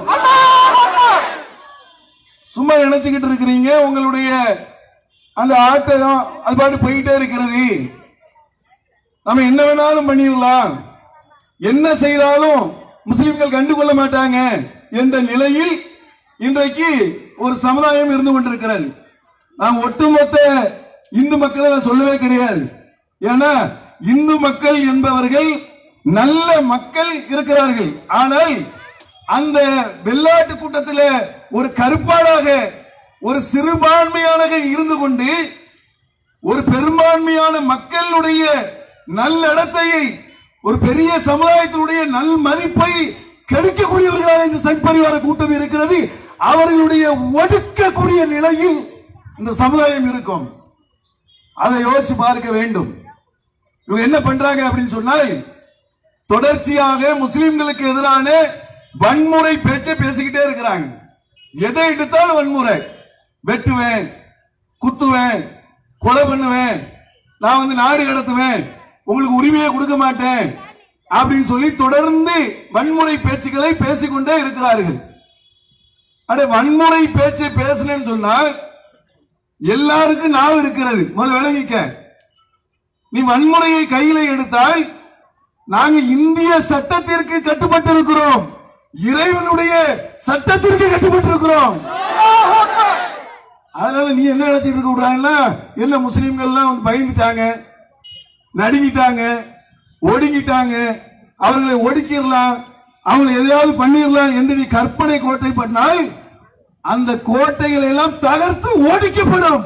சும்மா நினைச்சுக்கிட்டு இருக்கிறீங்க, உங்களுடைய அந்த ஆட்டம் அது பாட்டு போயிட்டே இருக்கிறது. நம்ம என்ன வேணாலும் பண்ணிடலாம், என்ன செய்தாலும் முஸ்லிம்கள் கண்டுகொள்ள மாட்டாங்க என்ற நிலையில் இன்றைக்கு ஒரு சமுதாயம் இருந்து கொண்டிருக்கிறது. நான் ஒட்டுமொத்த இந்து மக்களை நான் சொல்லவே கிடையாது. ஏன்னா இந்து மக்கள் என்பவர்கள் நல்ல மக்கள் இருக்கிறார்கள். ஆனால் அந்த வெள்ளாட்டு கூட்டத்தில் ஒரு கருப்பாடாக, ஒரு சிறுபான்மையான இருந்து கொண்டு ஒரு பெரும்பான்மையான மக்களுடைய நல்லடத்தையை, ஒரு பெரிய சமுதாயத்தினுடைய நல் மதிப்பை கெடுக்கக்கூடியவர்களாக இந்த சங் பரிவார கூட்டம் இருக்கிறது. அவர்களுடைய ஒடுக்கக்கூடிய நிலையில் இந்த சமுதாயம் இருக்கும். அதை யோசிச்சு பார்க்க வேண்டும். இவங்க என்ன பண்றாங்க அப்படின்னு சொன்னால், தொடர்ச்சியாக முஸ்லிம்களுக்கு எதிரான வன்முறை பேச்சை பேசிக்கிட்டே இருக்கிறாங்க. எதை எடுத்தாலும் வன்முறை, வெட்டுவேன், குத்துவேன், கொலை பண்ணுவேன், நான் வந்து நாடு கடத்துவேன், உங்களுக்கு உரிமையை கொடுக்க மாட்டேன் அப்படின்னு சொல்லி தொடர்ந்து வன்முறை பேச்சுக்களை பேசிக்கொண்டே இருக்கிறார்கள். அட வன்முறை பேச்சை பேசலன்னு சொன்னால் எல்லாருக்கும் நாவு இருக்கிறது, முதல்ல விளங்கிக்க. நீ வன்முறையை கையில எடுத்தால் நாங்க இந்திய சட்டத்திற்கு கட்டுப்பட்டு இருக்கிறோம், இறைவனுடைய சட்டத்திற்கு கட்டுப்பட்டு இருக்கிறோம். அதனால நீ என்ன நினைச்சிட்டு இருக்க கூடாதுன்னா, என்ன முஸ்லிம்கள் எல்லாம் வந்து பயந்துட்டாங்க, நடுங்கிட்டாங்க, ஒடுங்கிட்டாங்க, அவர்களை ஒடுக்கிடலாம், அவங்களை எதையாவது பண்ணிடலாம் என்று நீ கற்பனை கோட்டை பண்ணால் அந்த கோட்டைகளை எல்லாம் தகர்த்து ஒடுக்கப்படும்.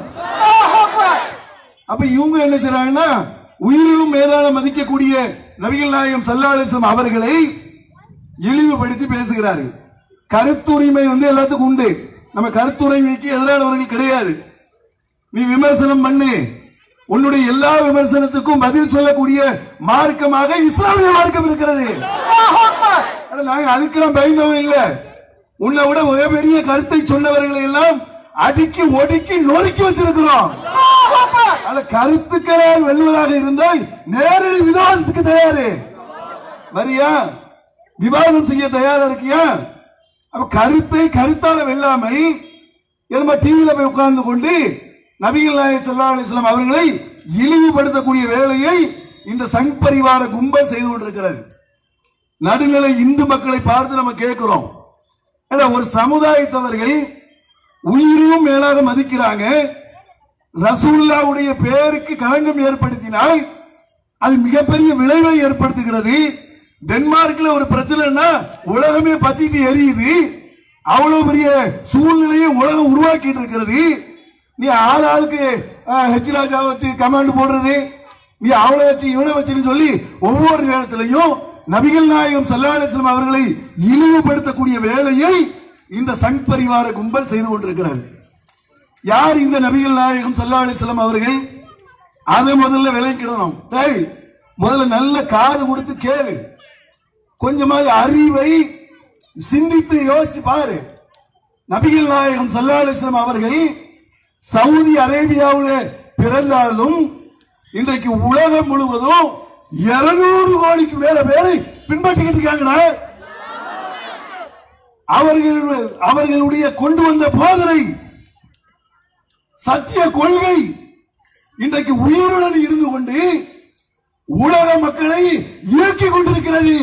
அப்ப இவங்க என்ன செய்றாங்கன்னா, உயிரிலும் மேலான மதிக்கக்கூடிய நபிகள் நாயகம் ஸல்லல்லாஹு அலைஹி வஸல்லம் அவர்களை இழிவுபடுத்தி பேசுகிறார்கள். கருத்துரிமை வந்து எல்லாத்துக்கும் உண்டு, நம்ம கருத்துரிமைக்கு எதிரானவர்கள் கிடையாது. நீ விமர்சனம் பண்ணு, உன்னுடைய எல்லா விமர்சனத்துக்கும் பதில் சொல்லக்கூடிய மார்க்கமாக இஸ்லாமிய மார்க்கம் இருக்கிறது. நாங்க அதுக்கெல்லாம் பயந்தவங்க இல்ல. உன்னை விட ஒரே பெரிய கருத்தை சொன்னவர்களை எல்லாம் அடிக்கி ஒடுக்கி நொறுக்கி வச்சிருக்கிறோம். கருத்துக்களால் வெல்வதாக இருந்தால் நேரடி விவாதத்துக்கு தயாரு வரியா, விவாதம் செய்ய தயாரா இருக்கியா? அப்ப கருத்தை கருத்தால வெல்லாமல் டிவியில போய் உட்கார்ந்து கொண்டு நபிகள் நாயகம் ஸல்லல்லாஹு அலைஹி வஸல்லம் அவர்களை இழிவுபடுத்தக்கூடிய வேலையை இந்த சங் பரிவார கும்பல் செய்து கொண்டிருக்கிறது. நடுநிலை இந்து மக்களை பார்த்து நம்ம கேட்கிறோம், ஒரு சமுதாயத்தவர்கள் உயிரினும் மேலாக மதிக்கிறாங்க, ரசூலுல்லாஹ்வுடைய பெயருக்கு களங்கம் ஏற்படுத்தினால் அது மிகப்பெரிய விளைவை ஏற்படுத்துகிறது. டென்மார்க்ல ஒரு பிரச்சனைனா உலகமே பத்திட்டு எரியுது, அவ்வளவு பெரிய சூழ்நிலையை உலகம் உருவாக்கிட்டு இருக்கிறது. நீ ஆளுக்கு ஹெச் ராஜா வச்சு கமாண்ட் போடுறது, நீ அவளை வச்சு இவனை வச்சுன்னு சொல்லி ஒவ்வொரு நேரத்திலையும் நபிகள் நாயகம் ஸல்லல்லாஹு அலைஹி வஸல்லம் அவர்களை இழிவுபடுத்தக்கூடிய வேலையை இந்த சங் பரிவார கும்பல் செய்து கொண்டிருக்கிறது. யார் இந்த நபிகள் நாயகம் ஸல்லல்லாஹு அலைஹி வஸல்லம் அவர்கள்? அதை முதல்ல விளக்கிடணும். முதல்ல நல்ல காது கொடுத்து கேளு, கொஞ்சமாவது அறிவை சிந்தித்து யோசிச்சு பாரு. நபிகள் நாயகம் ஸல்லல்லாஹு அலைஹி வஸல்லம் அவர்கள் சவுதி அரேபியாவில் பிறந்தாலும் இன்றைக்கு உலகம் முழுவதும் 200 கோடிக்கு மேல பேரை பின்பற்றிக்கிட்டு இருக்காங்க. அவர்களுடைய கொண்டு வந்த போதனை, சத்திய கொள்கை இன்றைக்கு உயிருடன் இருந்து கொண்டு உலக மக்களை இயக்கிக் கொண்டிருக்கிறது.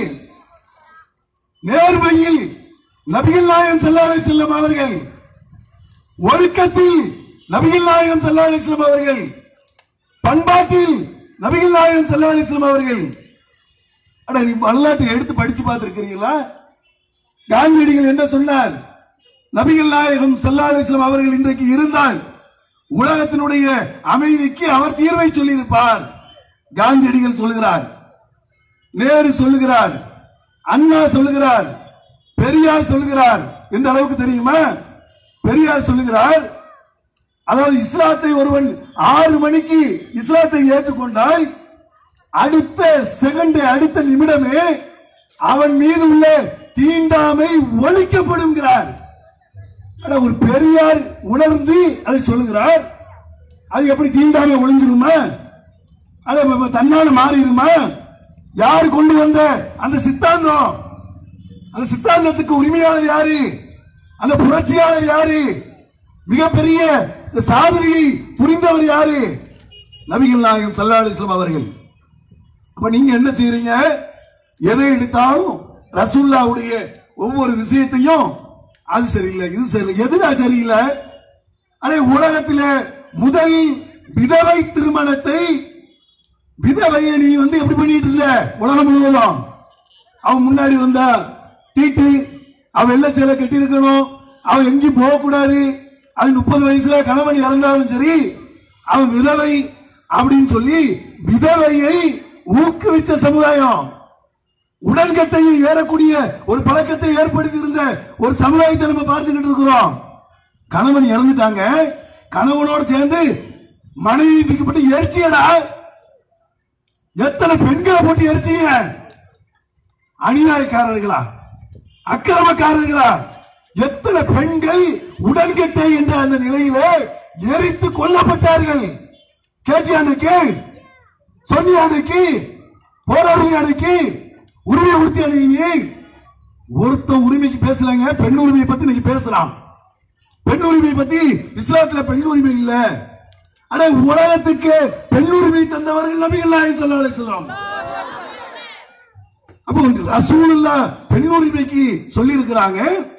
நேர்மையில் நபிகள் நாயகம் ஸல்லல்லாஹு அலைஹி வஸல்லம் அவர்கள், ஒழுக்கத்தில் நபிகள் நாயகம் ஸல்லல்லாஹு அலைஹி வஸல்லம் அவர்கள், பண்பாட்டில் நபிகள் நாயகம் ஸல்லல்லாஹு அலைஹி வஸல்லம் அவர்கள். நீ வரலாற்றை எடுத்து படிச்சு பார்த்திருக்கிறீங்களா? காந்தியடிகள் என்ன சொன்னார்? நபிகள் நாயகம் ஸல்லல்லாஹு அலைஹி வஸல்லம் அவர்கள் இன்றைக்கு இருந்தால் உலகத்தினுடைய அமைதிக்கு அவர் தீர்வை சொல்லியிருப்பார். காந்தியடிகள் சொல்லுகிறார், நேரு சொல்லுகிறார், அண்ணா சொல்லுகிறார், பெரியார் சொல்லுகிறார். எந்த அளவுக்கு தெரியுமா? பெரியார் சொல்லுகிறார், அதாவது இஸ்லாத்தை ஒருவன் 6 மணிக்கு இஸ்லாத்தை ஏற்றுக்கொண்டால் அடுத்த செகண்ட், அடுத்த நிமிடமே அவன் மீது உள்ள தீண்டாமை ஒழிக்கப்படுகிறார். ஒரு பெரியார் உணர்ந்து அதை சொல்லுகிறார். அது எப்படி தீண்டாமை ஒழிஞ்சிருமா? அது தன்னால மாறிடுமா? யார் கொண்டு வந்த அந்த சித்தாந்தம்? அந்த சித்தாந்தத்துக்கு உரிமையாளர் யாரு? அந்த புரட்சியாளர் யாரு? மிகப்பெரிய சாதனையை புரிந்தவர் யாரு? நபிகள் நாயகம் ஸல்லல்லாஹு அலைஹி வஸல்லம் அவர்கள். அப்ப நீங்க என்ன செய்றீங்க? எதை எடுத்தாலும் ரசூலுல்லாஹ்வுடைய ஒவ்வொரு விஷயத்தையும் அது சரியில்லை, இது சரியில்லை, எதுனா சரியில்லை. அதே உலகத்தில் முதல் விதவை திருமணத்தை, விதவையை நீ வந்து எப்படி பண்ணிட்டு இருந்த? உலகம் முழுவதும் அவன் முன்னாடி வந்தா தீட்டு, அவன் வெள்ளை சேலை கட்டி இருக்கணும், அவன் எங்கேயும் போக கூடாது, அது 30 வயசுல கணவன் இறந்தாலும் சரி அவன் விதவை அப்படின்னு சொல்லி விதவையை ஊக்குவிச்ச சமுதாயம், உடன்கட்டையை ஏறக்கூடிய ஒரு பழக்கத்தை ஏற்படுத்தி இருந்த ஒரு சமுதாயத்தை நம்ம பார்த்துக்கிட்டு இருக்கிறோம். கணவன் இறந்துட்டாங்க, கணவனோடு சேர்ந்து மனைவி தூக்கப்பட்டு எரிச்சியடா. எத்தனை பெண்களை போட்டு எரிச்சிய? அநியாயக்காரர்களா, அக்கிரமக்காரர்களா? எத்தனை பெண்கள் உடன்கட்டை என்ற அந்த நிலையில எரித்து கொல்லப்பட்டார்கள்? கேட்டியானுக்கு சொன்னி அன்னைக்கு போராடுங்க, அன்னைக்கு உரிமை உறுத்தி அன்னைக்கு ஒருத்த உரிமைக்கு பேசலாங்க. பெண் உரிமையை பத்தி நீங்க பேசலாம். பெண் உரிமை பத்தி இஸ்லாத்துல பெண் உரிமை இல்ல. ஆனா உலகத்துக்கு பெண் உரிமை தந்தவர்கள் நபிகள் நாயகம் ஸல்லல்லாஹு அலைஹி வஸல்லம். அப்போ ரசூலுல்லாஹ் பெண் உரிமைக்கு சொல்லி இருக்கிறாங்க.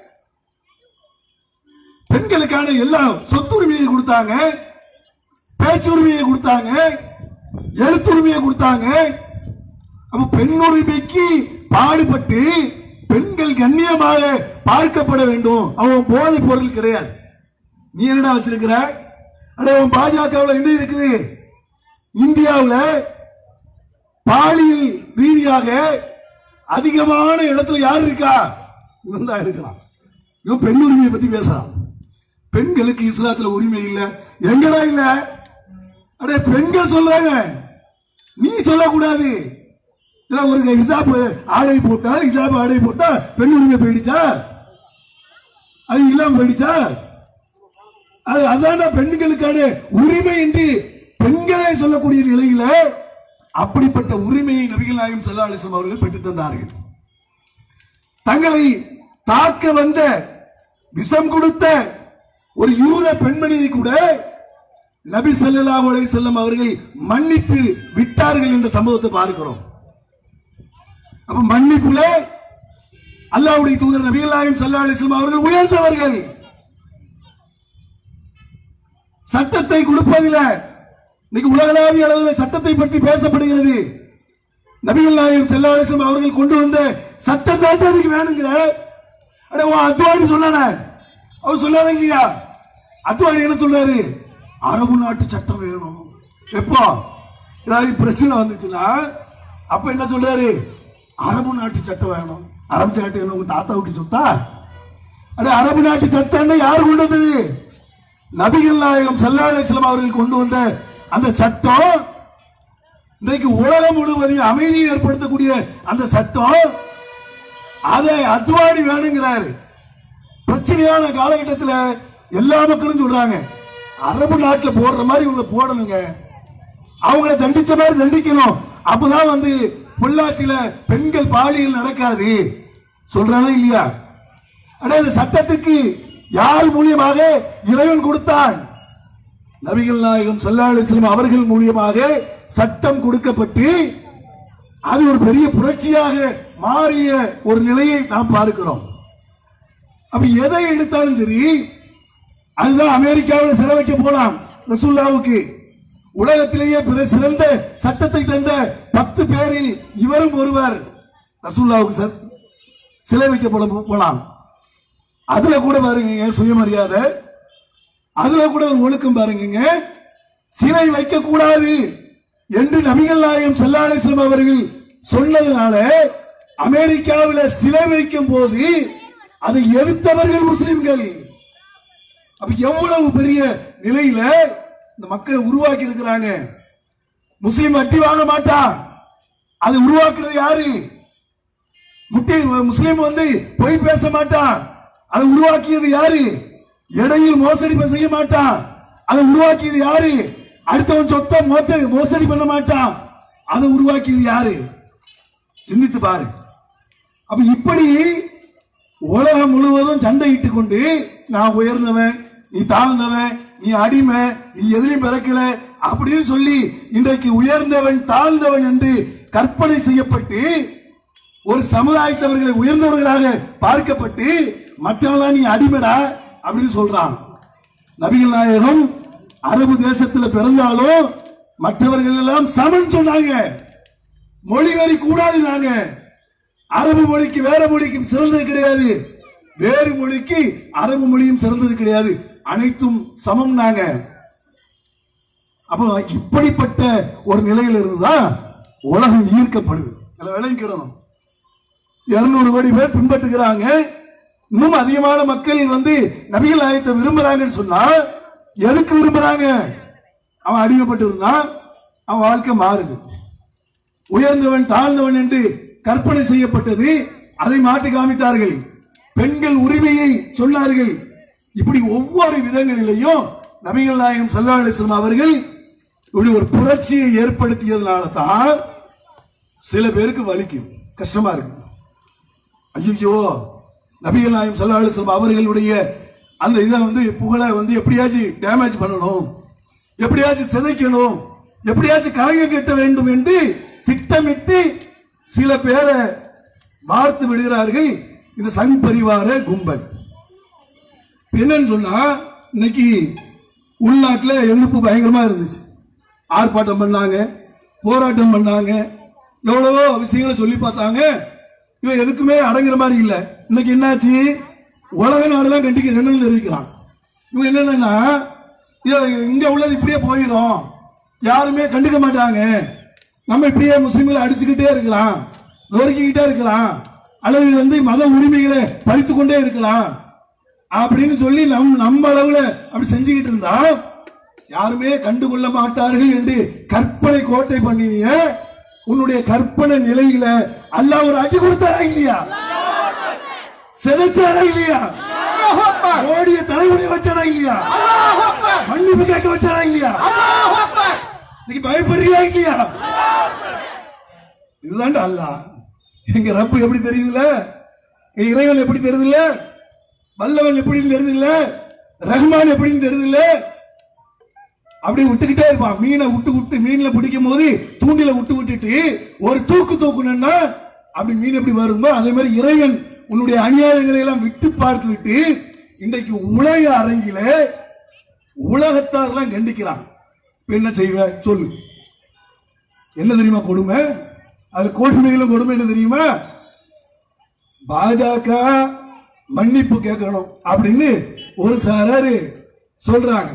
பெண்களுக்கான எல்லா சொத்துரிமையை கொடுத்தாங்க, பேச்சுரிமையை கொடுத்தாங்க, எழுத்துரிமையை கொடுத்தாங்க. அப்ப பெண் உரிமைக்கு பாடுபட்டு பெண்கள் கண்ணியமாக பார்க்கப்பட வேண்டும். அவன் போதை பொருள் கிடையாது. நீ என்னடா வச்சிருக்கிற? அவன் பாஜகவில் என்ன இருக்குது? இந்தியாவில் பாலியல் ரீதியாக அதிகமான இடத்துல யார் இருக்கா? இவன் தான் இருக்கலாம். இவன் பெண் உரிமையை பத்தி பேசலாம். பெண்களுக்கு இஸ்லாத்துல உரிமை இல்ல. எங்கடா இல்ல? அடே பெண்கள் சொல்றாங்க, நீ சொல்லக்கூடாது. ஒரு ஹிஜாப் ஆடை போட்டா, ஹிஜாப் ஆடை போட்டா பெண் உரிமை போயிடுச்சா? அது இல்லாம போயிடுச்சா? அதான் பெண்களுக்கான உரிமை என்று பெண்களே சொல்லக்கூடிய நிலையில அப்படிப்பட்ட உரிமையை நபிகள் நாயகம் ஸல்லல்லாஹு அலைஹி வஸல்லம் அவர்கள் பெற்றுத் தந்தார்கள். தங்களை தாக்க வந்த விஷம் கொடுத்த ஒரு யூத பெண்மணியை கூட நபி ஸல்லல்லாஹு அலைஹி வஸல்லம் அவர்கள் மன்னித்து விட்டார்கள் என்ற சம்பவத்தை பார்க்கிறோம். அப்ப மன்னிப்புல அல்லாஹ்வுடைய தூதர் நபிகள் நாயகம் ஸல்லல்லாஹு அலைஹி வஸல்லம் அவர்கள் உயர்ந்தவர்கள். சட்டத்தை கொடுப்பதில் இன்னைக்கு உலகளாவிய அளவில் சட்டத்தை பற்றி பேசப்படுகிறது. நபிகள் நாயகம் ஸல்லல்லாஹு அலைஹி வஸல்லம் அவர்கள் கொண்டு வந்த சட்டம் தான் அதுக்கு வேணுங்கிற. அத்வானி சொன்னானே, அவர் சொன்னாரு இல்லையா? அத்வானி என்ன சொல்றாரு? அரபு நாட்டு சட்டம் வேணும். எப்போ ஏதாவது பிரச்சனை வந்துச்சுன்னா அப்ப என்ன சொல்றாரு? அரபு நாட்டு சட்டம் வேணும். அரபு சட்டம் என்ன உங்க தாத்தா விட்டு சொத்தா? அரபு நாட்டு சட்டம் யார் கொண்டு வந்தது? நபிகள் நாயகம் ஸல்லல்லாஹு அலைஹி வஸல்லம் அவர்கள் கொண்டு வந்த அந்த சட்டம் இன்றைக்கு உலகம் முழுவதும் அமைதியை ஏற்படுத்தக்கூடிய அந்த சட்டம், அதை அத்வானி வேணுங்கிறாரு. பிரச்சனையான காலகட்டத்தில் எல்லா மக்களும் சொல்றாங்க, அரபு நாட்டில் போடுற மாதிரி உங்களை போடணுங்க, அவங்களை தண்டிச்ச மாதிரி தண்டிக்கணும், அப்பதான் பொள்ளாச்சியில பெண்கள் பாலியல் நடக்காது சொல்றானா இல்லையா? இந்த சட்டத்துக்கு யார் மூலியமாக? இறைவன் கொடுத்தான். நபிகள் நாயகம் ஸல்லல்லாஹு அலைஹி வஸல்லம் அவர்கள் மூலியமாக சட்டம் கொடுக்கப்பட்டு அது ஒரு பெரிய புரட்சியாக மாறிய ஒரு நிலையை நாம் பார்க்கிறோம். அப்ப எதை எடுத்தாலும் சரி, அதுதான் அமெரிக்காவில் சிலை வைக்க போலாம் ரசூலுல்லாஹ்வுக்கு. உலகத்திலேயே சிறந்த சட்டத்தை தந்த 10 பேரில் இவரும் ஒருவர். ரசூலுல்லாஹ்வுக்கு சிலை வைக்க போலாம். அதுல கூட பாருங்க சுயமரியாதை, அதுல கூட ஒரு ஒழுக்கம் பாருங்க. சிலை வைக்க கூடாது என்று நபிகள் நாயகம் ஸல்லல்லாஹு அலைஹி வஸல்லம் அவர்கள் சொன்னதுனால அமெரிக்காவில் சிலை வைக்கும் போது அதை எதிர்த்தவர்கள் முஸ்லிம்கள். அப்ப எவ்வளவு பெரிய நிலையில இந்த மக்களை உருவாக்கி இருக்கிறாங்க. முஸ்லிம் வட்டி வாங்க மாட்டான், அதை உருவாக்குறது யாரு? முஸ்லிம் பொய் பேச மாட்டான், அதை உருவாக்கியது யாரு? இடையில் மோசடி செய்ய மாட்டான், அதை உருவாக்கியது யாரு? அடுத்தவன் சொத்தை மோசடி பண்ண மாட்டான், அதை உருவாக்கியது யாரு? சிந்தித்து பாரு. அப்ப இப்படி உலகம் முழுவதும் சண்டையிட்டுக் கொண்டு நான் உயர்ந்தவன், நீ தாழ்ந்தவன், நீ அடிமை, நீ எதிலையும் பிறக்கல அப்படின்னு சொல்லி இன்றைக்கு உயர்ந்தவன் தாழ்ந்தவன் என்று கற்பனை செய்யப்பட்டு ஒரு சமுதாயத்தவர்களை உயர்ந்தவர்களாக பார்க்கப்பட்டு மற்றவங்களா நீ அடிமைடா அப்படின்னு சொல்றான். நபிகள் நாயகம் அரபு தேசத்தில் பிறந்தாலும் மற்றவர்கள் எல்லாம் சமன் சொன்னாங்க. மொழி வரி கூடாது. நாங்க அரபு மொழிக்கு வேற மொழிக்கும் சிறந்தது கிடையாது, வேறு மொழிக்கு அரபு மொழியும் சிறந்தது கிடையாது, அனைத்தும் சமம். நாங்க அப்ப இப்படிப்பட்ட ஒரு நிலையில் இருந்துதான் உலகம் ஈர்க்கப்படுது. விளங்கிடணும். 200 கோடி பேர் பின்பற்றுகிறாங்க. இன்னும் அதிகமான மக்கள் நபிகள் நாயகத்தை விரும்புறாங்கன்னு சொன்னா எதுக்கு விரும்புறாங்க? அவன் அடிமைப்பட்டு இருந்தான், அவன் வாழ்க்கை மாறுது. உயர்ந்தவன் தாழ்ந்தவன் என்று கற்பனை செய்யப்பட்டது, அதை மாற்றி காமித்தார்கள். பெண்கள் உரிமையை சொன்னார்கள். இப்படி ஒவ்வொரு விதங்களிலேயும் நபிகள் நாயகம் ஸல்லல்லாஹு அலைஹி வஸல்லம் அவர்கள் இப்படி ஒரு புரட்சியை ஏற்படுத்தியதுனால தான் சில பேருக்கு வலிக்கும், கஷ்டமா இருக்கு. ஐயோ நபிகள் நாயகம் ஸல்லல்லாஹு அலைஹி வஸல்லம் அவர்களுடைய அந்த இதை புகழை எப்படியாச்சும் டேமேஜ் பண்ணணும், எப்படியாச்சும் சிதைக்கணும், எப்படியாச்சும் காயம் கட்ட வேண்டும் என்று திட்டமிட்டு சில பேரை பார்த்து விடுகிறார்கள் இந்த சங் பரிவார கும்பல். என்னன்னு சொன்னா, இன்னைக்கு உள்நாட்டில் எதிர்ப்பு பயங்கரமா இருந்துச்சு. ஆர்ப்பாட்டம் பண்ணாங்க, போராட்டம் பண்ணாங்க, எவ்வளவோ விஷயங்களை சொல்லி பார்த்தாங்க. இவன் எதுக்குமே அடங்குற மாதிரி இல்லை. இன்னைக்கு என்னாச்சு, உலக நாடுலாம் கண்டனம் தெரிவிக்கிறான். இவங்க என்னன்னா, இங்க உள்ளது இப்படியே போயிடும், யாருமே கண்டுக்க மாட்டாங்க, நம்ம இப்படியே முஸ்லிம்களை அடிச்சுக்கிட்டே இருக்கலாம், நொறுக்கிக்கிட்டே இருக்கலாம், அல்லது மத உரிமைகளை பறித்து கொண்டே இருக்கலாம் அப்படின்னு சொல்லி நம்ம அளவுல அப்படி செஞ்சுக்கிட்டு இருந்தா யாருமே கண்டுகொள்ள மாட்டார்கள் என்று கற்பனை கோட்டை பண்ணிய உன்னுடைய கற்பனை நிலையில அல்லாஹ் ஒரு அடி கொடுத்தாரா இல்லையா, சிதைச்சாரா இல்லையா, ஓடிய தலைமுறை வச்சாரா இல்லையா, மன்னிப்பு கேட்க வச்சாரா இல்லையா, இன்னைக்கு பயப்படுறியா இல்லையா? இதுதான் அல்லாஹ். எங்க ரப்பு எப்படி தெரியுதுல, இறைவன் எப்படி தெரியுதுல, வல்லவன் எப்படின்னு தெரியுதுல, ரஹ்மான் எப்படின்னு தெரியுதுல. அப்படி விட்டுக்கிட்டே இருப்பான். மீனை விட்டு மீன்ல பிடிக்கும் போது தூண்டில விட்டுட்டு ஒரு தூக்குனா அப்படி மீன் எப்படி வருமோ அதே மாதிரி இறைவன் உன்னுடைய அநியாயங்களை எல்லாம் விட்டு பார்த்து விட்டு இன்றைக்கு உலக அரங்கில உலகத்தாரெல்லாம் கண்டிக்கிறான். என்ன செய்வ சொல்லு, என்ன தெரியுமா கொடுமை? அது கொடுமைகளும் கொடுமை என்ன தெரியுமா? பாஜக மன்னிப்பு கேட்கணும் அப்படின்னு ஒரு சாராரு சொல்றாங்க.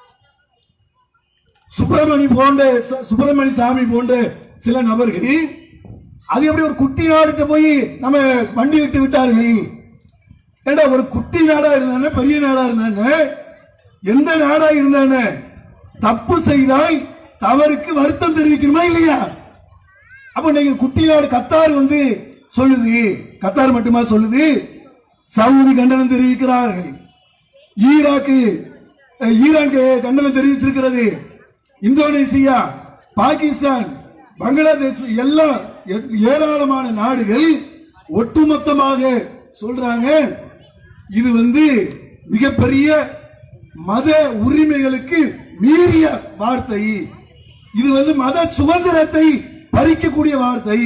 சுப்பிரமணிய சாமி போன்ற சில நபர்கள் அது எப்படி ஒரு குட்டி நாடுக்கு போய் நம்ம வண்டி விட்டு விட்டார்கள். ஏண்டா ஒரு குட்டி நாடா இருந்தானே, பெரிய நாடா இருந்தானே, எந்த நாடா இருந்தானே, தப்பு செய்தால் தவறுக்கு வருத்தம் தெரிவிக்கணுமா இல்லையா? அப்ப நீங்க குட்டி நாடு கத்தார் சொல்லுது, கத்தார் மட்டுமா சொல்லுது, சவுதி கண்டனம் தெரிவிக்கிறார்கள், ஈரான் கண்டனம் தெரிவிச்சிருக்கிறது, இந்தோனேசியா, பாகிஸ்தான், பங்களாதேஷ் எல்லாம் ஏராளமான நாடுகள் ஒட்டுமொத்தமாக சொல்றாங்க இது மிகப்பெரிய மத உரிமைகளுக்கு மீறிய வார்த்தை, இது மத சுதந்திரத்தை பறிக்கக்கூடிய வார்த்தை.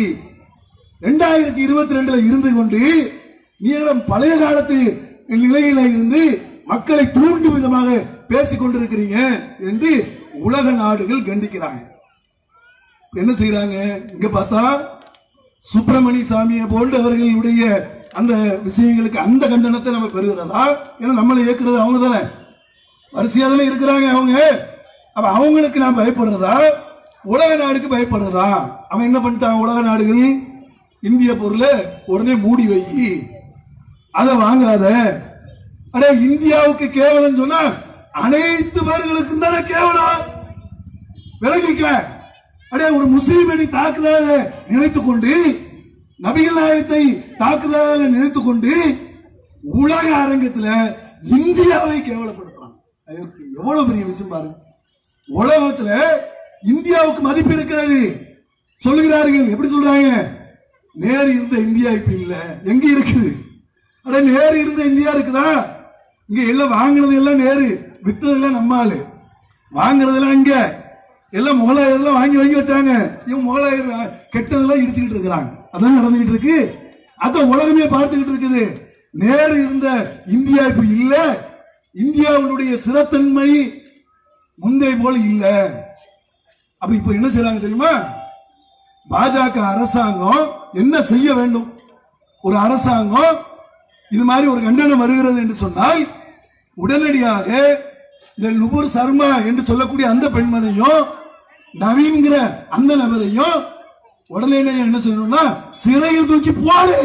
2022 இருந்து கொண்டு நீங்களும் பழைய காலத்து நிலையில இருந்து மக்களை தூண்டும் விதமாக பேசிக் கொண்டிருக்கிறீங்க என்று உலக நாடுகள் கண்டிக்கிறாங்க. என்ன செய்யறாங்க? இங்க பார்த்தா சுப்பிரமணிய சாமியை போன்றவர்களுடைய அந்த விஷயங்களுக்கு அந்த கண்டனத்தை நம்ம பெறுகிறதா? ஏன்னா நம்மளை ஏற்கிறது அவங்க தானே, வரிசையா தானே இருக்கிறாங்க அவங்க. அப்ப அவங்களுக்கு நான் பயப்படுறதா, உலக நாடுக்கு பயப்படுறதா? அவன் என்ன பண்ணிட்டான்? உலக நாடுகள் இந்திய பொருளை உடனே மூடி வை, அதை வாங்காத. அடே இந்தியாவுக்கு கேவலம் சொன்னா அனைத்து பேர்களுக்கும் தானே கேவலம், விலகிக்க. அடே ஒரு முஸ்லீமை தாக்குதலாக நினைத்துக் கொண்டு, நபிகள் நாயகத்தை தாக்குதலாக நினைத்துக் கொண்டு உலக அரங்கத்தில் இந்தியாவை கேவலப்படுத்துறான். எவ்வளவு பெரிய விஷயம் பாருங்க. உலகத்துல இந்தியாவுக்கு மதிப்பு இருக்கிறது சொல்லுகிறார்கள். எப்படி சொல்றாங்க? நேரு இருந்த இந்தியா இப்ப இல்ல, எங்க இருக்குது? அட நேரு இருந்த இந்தியா இருக்குதா? இங்க எல்லாம் வாங்கினது எல்லாம் நேரு, வித்ததெல்லாம் நம்ம ஆளு, வாங்குறதெல்லாம் இங்க எல்லாம் முகலாயர் வாங்கி வச்சாங்க. இவங்க முகலாயர் கெட்டதெல்லாம் இடிச்சுக்கிட்டு இருக்கிறாங்க. அதான் நடந்துகிட்டு இருக்கு. அதான் உலகமே பார்த்துக்கிட்டு இருக்குது. நேரு இருந்த இந்தியா இப்ப இல்ல, இந்தியாவுடைய சிறத்தன்மை முந்தைய போல இல்ல. அப்ப இப்ப என்ன செய்யறாங்க தெரியுமா? பாஜக அரசாங்கம் என்ன செய்ய வேண்டும்? ஒரு அரசாங்கம் இது மாதிரி ஒரு கண்டனம் வருகிறது என்று சொன்னால் உடனடியாக இந்த நுபுர் சர்மா என்று சொல்லக்கூடிய அந்த பெண்மணியும் நவீன்கிற அந்த நபரையும் உடனே என்ன செய்யணும்னா சிறையில் தூக்கி போடு.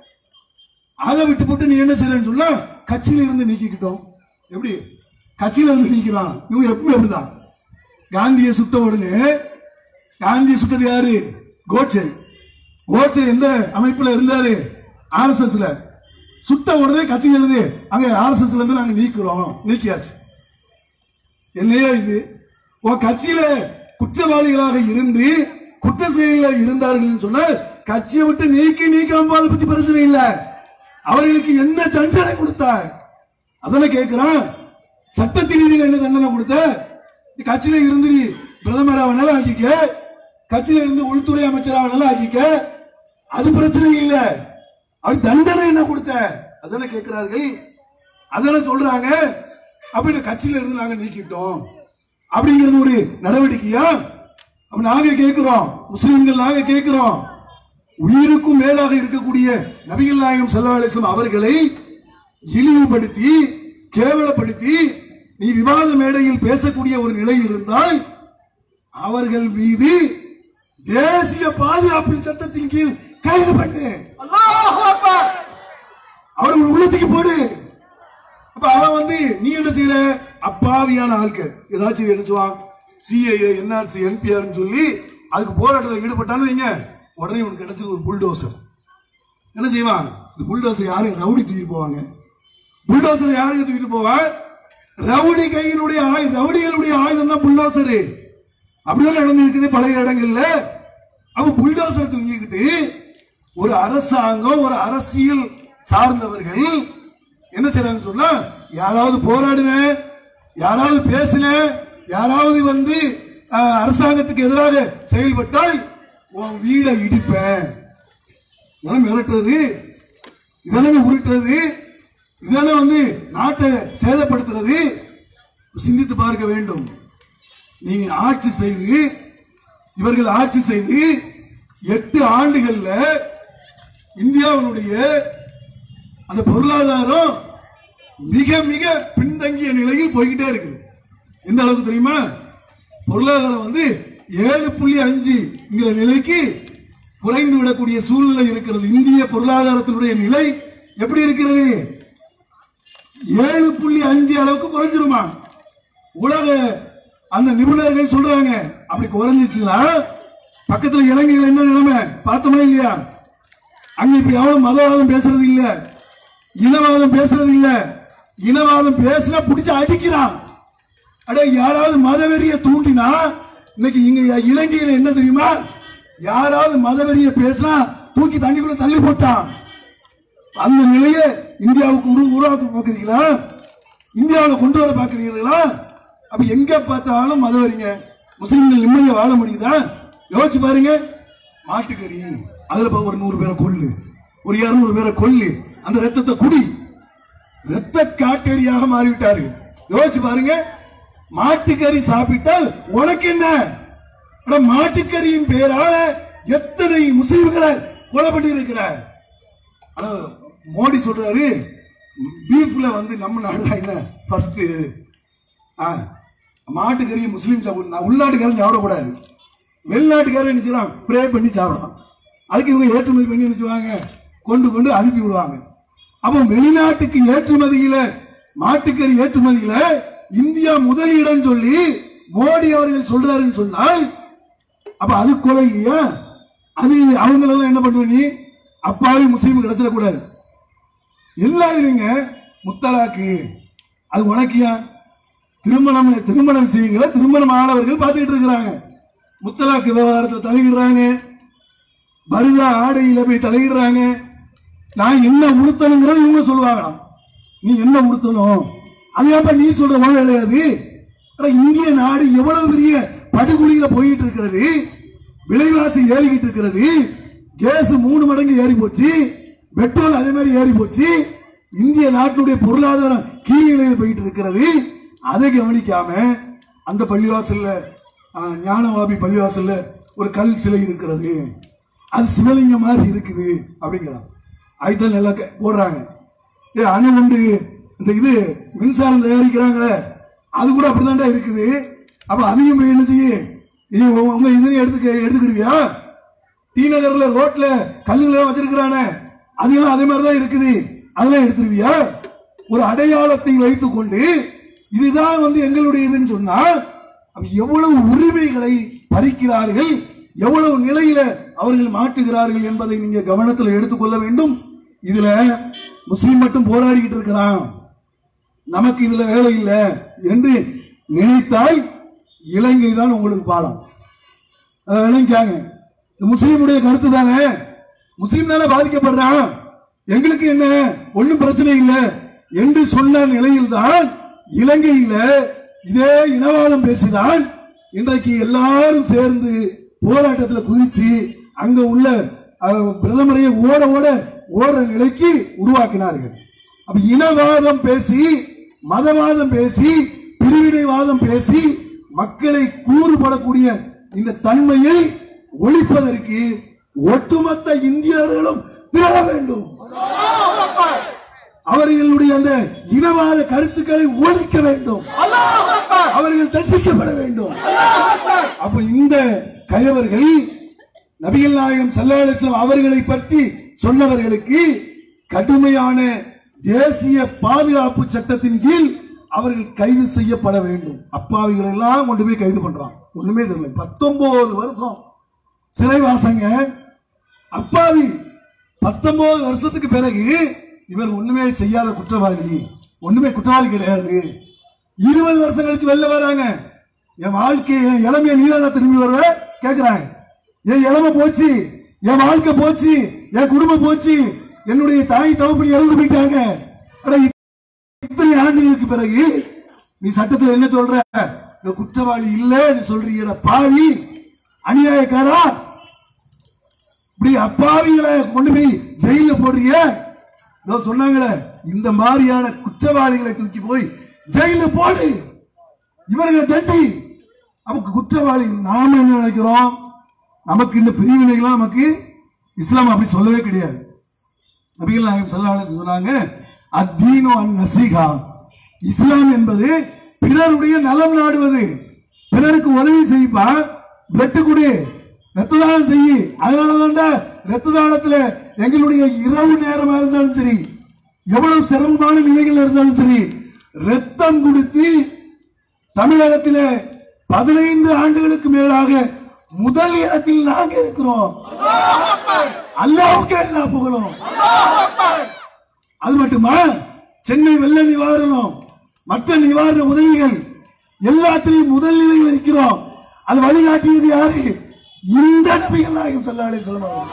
அதை விட்டு போட்டு நீ என்ன செய்யறன்னு சொன்னா கட்சியில இருந்து நீக்கிக்கிட்டோம். எப்படி கட்சியில இருந்து நீக்கிறான்? இவங்க எப்பவுமே அப்படிதான். காந்தியை சுட்ட உடனே, காந்தியை சுட்டது யாரு? கோட்சே. கோட்சே எந்த அமைப்புல இருந்தாரு? RSSல. சுட்ட உடனே கட்சியில இருந்து அங்க RSSல இருந்து நாங்க நீக்கிறோம், நீக்கியாச்சு. என்னையா இது? கட்சியில குற்றவாளிகளாக இருந்து குற்ற செயலில் இருந்தார்கள் சொன்னால் கட்சியை விட்டு நீக்காம அதை பத்தி பிரச்சனை இல்லை. அவர்களுக்கு என்ன தண்டனை கொடுத்தார் அதெல்லாம் கேட்கிறான். சட்டத்தின் ரீதியில் என்ன தண்டனை கொடுத்த? கட்சியில இருந்து பிரதமராக ஆக்கிக்க, கட்சியில இருந்து உள்துறை அமைச்சராக ஆக்கிக்க, அது பிரச்சனை இல்லை. அவர் தண்டனை என்ன கொடுத்த அதான கேட்கிறார்கள். அதான சொல்றாங்க. அப்ப கட்சியில இருந்து நாங்க நீக்கிட்டோம் அப்படிங்கிறது ஒரு நடவடிக்கையா? அப்ப நாங்க கேட்கிறோம், முஸ்லிம்கள் நாங்க கேட்கிறோம், உயிருக்கும் மேலாக இருக்கக்கூடிய நபிகள் நாயகம் ஸல்லல்லாஹு அலைஹி வஸல்லம் அவர்களை இழிவுபடுத்தி கேவலப்படுத்தி நீ விவாத மேடையில் பேசக்கூடிய ஒரு நிலை இருந்தால் அவர்கள் மீது தேசிய பாதுகாப்பு சட்டத்தின் கீழ் கைது பண்ணு. அல்லாஹ் அக்பர். அவர்கள் உள்ளத்துக்கு போடு. அப்ப அவன் நீ என்ன செய்யற? அப்பாவியான ஆட்கள் ஏதாச்சும் நினைச்சுவான் சிஏஏ என்ஆர்சி என்பிஆர் சொல்லி அதுக்கு போராட்டத்தில் ஈடுபட்டாலும் வைங்க, உடனே உனக்கு கிடைச்சது ஒரு புல்டோசர். என்ன செய்வான்? இந்த புல்டோசர் யாரு? ரவுடி தூக்கிட்டு போவாங்க. புல்டோசர் யாருக்கு தூக்கிட்டு போவான்? ரவுடி கையினுடைய ரவுடிகளுடைய ஆயுதம் தான் புல்டோசர். அப்படிதான் நடந்து இருக்குது பழைய இடங்கள்ல. அப்ப புல்டோசர் தூங்கிக்கிட்டு ஒரு அரசாங்கம் ஒரு அரசியல் சார்ந்தவர்கள் என்ன செய்யறாங்க சொன்னா, யாராவது போராடுன, யாராவது பேசின, யாராவது அரசாங்கத்துக்கு எதிராக செயல்பட்டால் உன் வீடை இடிப்பேன். இதெல்லாம் மிரட்டுறது, இதெல்லாம் உருட்டுறது, இதெல்லாம் நாட்டை சேதப்படுத்துறது. சிந்தித்து பார்க்க வேண்டும். நீங்க ஆட்சி செய்து, இவர்கள் ஆட்சி செய்து 8 ஆண்டுகள்ல இந்தியாவுடைய அந்த பொருளாதாரம் மிக மிக பின்தங்கிய நிலையில் போய்கிட்டே இருக்குது. எந்த அளவுக்கு தெரியுமா? பொருளாதாரம் 7.5 நிலைக்கு குறைந்து விடக்கூடிய சூழ்நிலை இருக்கிறது. இந்திய பொருளாதாரத்தினுடைய நிலை எப்படி இருக்கிறது? 7.5 அளவுக்கு குறைஞ்சிருமா? உலக அந்த நிபுணர்கள் சொல்றாங்க. அப்படி குறைஞ்சிச்சுன்னா பக்கத்துல இலங்கையில் என்ன நிலைமை பார்த்தோமா இல்லையா? அங்க இப்ப எவ்வளவு மதவாதம் பேசுறது இல்ல, இனவாதம் பேசுறது இல்ல. இனவாதம் பேசினா பிடிச்சு அடிக்கிறான். அட யாராவது மதவெறிய தூண்டினா இன்னைக்கு இங்க இலங்கையில் என்ன தெரியுமா? யாராவது மதவெறிய பேசினா தூக்கி தண்ணிக்குள்ள தள்ளி போட்டான். அந்த நிலையை இந்தியாவுக்கு உருவாக்க பார்க்கிறீங்களா? இந்தியாவில் கொண்டு வர பார்க்கிறீர்களா? அப்ப எங்க பார்த்தாலும் மதவெறிங்க. முஸ்லிம்கள் நிம்மதியா வாழ முடியுதா? யோசிச்சு பாருங்க. மாட்டுக்கறி அதுல ஒரு 100 பேரை கொல்லு, ஒரு 200 பேரை கொல்லு, அந்த ரத்தத்தை குடி. ரத்த காட்டேரியாக மாறிவிட்டாரு. யோசிச்சு பாருங்க. மாட்டுக்கறி சாப்பிட்டால் உனக்கு என்ன? மாட்டுக்கறியின் பேரால எத்தனை முஸ்லிம்களை கொலை பண்ணி இருக்கிறார். மோடி சொல்றாரு பீஃப்ல நம்ம நாடு என்ன ஃபர்ஸ்ட் மாட்டுக்கறி முஸ்லீம் சாப்பிடணும், உள்நாட்டுக்காரன் சாப்பிடக்கூடாது. வெளிநாட்டுக்காரன் என்ன செய்யலாம்? ப்ரே பண்ணி சாப்பிடலாம். அதுக்கு இவங்க ஏற்றுமதி பண்ணி நினைச்சுவாங்க, கொண்டு அனுப்பி விடுவாங்க. அப்போ வெளிநாட்டுக்கு ஏற்றுமதியில மாட்டுக்கறி ஏற்றுமதியில இந்தியா முதலிடம் சொல்லி மோடி அவர்கள் சொல்றாருன்னு சொன்னால் அப்ப அது கொலை இல்லையா? அது அவங்களெல்லாம் என்ன பண்ணுவ நீ? அப்பாவி முஸ்லீம் கிடைச்சிடக்கூடாது. எல்லாருங்க முத்தலாக்கு அது உனக்கியா? திருமண விஷயங்களை திருமணம் ஆனவர்கள் பார்த்துக்கிட்டு இருக்கிறாங்க. முத்தலாக்கு விவகாரத்தை தலையிடுறாங்க, பரிதா ஆடையில போய் தலையிடுறாங்க. நான் என்ன உடுத்தணுங்கிறத இவங்க சொல்லுவாங்களாம். நீ என்ன உடுத்தணும் அது நீ சொல்ற கிடையாது. இந்திய நாடு எவ்வளவு பெரிய படுகொலியில போயிட்டு இருக்கிறது. விலைவாசி ஏறிக்கிட்டு இருக்கிறது. கேஸ் 3 மடங்கு ஏறி போச்சு. பெட்ரோல் அதே மாதிரி ஏறி போச்சு. இந்திய நாட்டுடைய பொருளாதாரம் கீழ்நிலையில் போயிட்டு இருக்கிறது. அதை கவனிக்காம அந்த பள்ளிவாசல்ல ஞானவாபி பள்ளிவாசல்ல ஒரு கல் சிலை இருக்கிறது, அது சிவலிங்கம் மாதிரி இருக்குது அப்படிங்கிறான். அதுதான் நல்லா போடுறாங்க. அணுகுண்டு இந்த இது மின்சாரம் தயாரிக்கிறாங்களே அது கூட அப்படிதான் இருக்குது. அப்ப அதையும் என்ன செய்ய உங்க இதனையும் எடுத்துக்கிடுவியா? டி நகர்ல ரோட்ல கல்லுல வச்சிருக்கிறானே அதெல்லாம் அதே மாதிரிதான் இருக்குது, அதெல்லாம் எடுத்துருவியா? ஒரு அடையாளத்தை வைத்துக் கொண்டு இதுதான் எங்களுடைய இதுன்னு சொன்னா எவ்வளவு உரிமைகளை பறிக்கிறார்கள், எவ்வளவு நிலையில அவர்கள் மாற்றுகிறார்கள் என்பதை நீங்க கவனத்தில் எடுத்துக்கொள்ள வேண்டும். இதுல முஸ்லிம் மட்டும் போராடிக்கிட்டு இருக்கிறான், நமக்கு இதுல வேலை இல்லை என்று நினைத்தால் இலங்கை தான் உங்களுக்கு பாடம். அதை விளங்கிக்காங்க. முஸ்லீமுடைய கருத்து தானே, முஸ்லீம் தானே பாதிக்கப்படுறான், எங்களுக்கு என்ன ஒன்றும் பிரச்சனை இல்லை என்று சொன்ன நிலையில்தான் இலங்கையில இதே இனவாதம் பேசிதான் இன்றைக்கு எல்லாரும் சேர்ந்து போராட்டத்தில் குதிச்சு அங்க உள்ள பிரதமரையை ஓடுற நிலைக்கு உருவாக்கினார்கள். அப்ப இனவாதம் பேசி, மதவாதம் பேசி, பிரிவினைவாதம் பேசி மக்களை கூறுபடக்கூடிய இந்த தன்மையை ஒழிப்பதற்கு ஒட்டுமொத்த இந்தியர்களும் பெற வேண்டும். அவர்களுடைய அந்த இனவாத கருத்துக்களை ஒழிக்க வேண்டும், அவர்கள் தண்டிக்கப்பட வேண்டும். அப்ப இந்த கயவர்கள் நபிகள் நாயகம் ஸல்லல்லாஹு அலைஹி வஸல்லம் அவர்களை பற்றி சொன்னவர்களுக்கு கடுமையான தேசிய பாதுகாப்பு சட்டத்தின் கீழ் அவர்கள் கைது செய்யப்பட வேண்டும். அப்பாவிகள் எல்லாம் கொண்டு போய் கைது பண்றான், ஒண்ணுமே தெரியல. 19 வருஷம் சிறைவாசங்க. அப்பாவி 19 வருஷத்துக்கு பிறகு இவர் ஒண்ணுமே செய்யாத குற்றவாளி, ஒண்ணுமே குற்றவாளி கிடையாது. 20 வருஷம் கழிச்சு வெளில வராங்க. என் வாழ்க்கையை, என் இளமையை நீதான் திரும்பி வருவ கேட்கிறாங்க. என் இளமை போச்சு, என் வாழ்க்கை போச்சு, என் குடும்பம் போச்சு, என்னுடைய தாய் தகப்பன் இறந்து போயிட்டாங்க. இத்தனை ஆண்டுகளுக்கு பிறகு நீ சட்டத்தில் என்ன சொல்ற? குற்றவாளி இல்ல சொல்றீங்க, பாவி அநியாயக்காரா, இப்படி அப்பாவிகளை கொண்டு போய் ஜெயில போடுறிய. சொன்னாங்களே, இந்த மாதிரியான குற்றவாளிகளை தூக்கி போய் ஜெயில போடு, இவர்களை தண்டி. நமக்கு குற்றவாளி நாம என்ன நினைக்கிறோம்? நமக்கு இந்த பிரிவினைகள் நமக்கு இஸ்லாம் அப்படி சொல்லவே கிடையாது. நபிகள் நாயகம் ஸல்லல்லாஹு அலைஹி வஸல்லம் சொன்னாங்க, அத்தீனு அன்-நஸீஹா, இஸ்லாம் என்பது பிறருடைய நலம் நாடுவது. பிறருக்கு உதவி செய்ப்பா, பிளட் கொடு, ரத்த தானம் செய்யி. அதனாலதான் ரத்த தானத்துல எங்களுடைய இரவு நேரமா இருந்தாலும் சரி, எவ்வளவு சிரமமான நிலைகள் இருந்தாலும் சரி, ரத்தம் கொடுத்து தமிழகத்திலே 15 ஆண்டுகளுக்கு மேலாக முதல் இடத்தில் நாங்க இருக்கிறோம். அல்லாஹ்வுக்கு எல்லா புகழும். அது மட்டுமா, சென்னை வெள்ள நிவாரணம், மற்ற நிவாரண உதவிகள் எல்லாத்திலையும் முதல் நிலையில் இருக்கிறோம். அது வழிகாட்டியது யாரு? இந்த நபிகள் நாயகம் ஸல்லல்லாஹு அலைஹி வஸல்லம் அவர்கள்.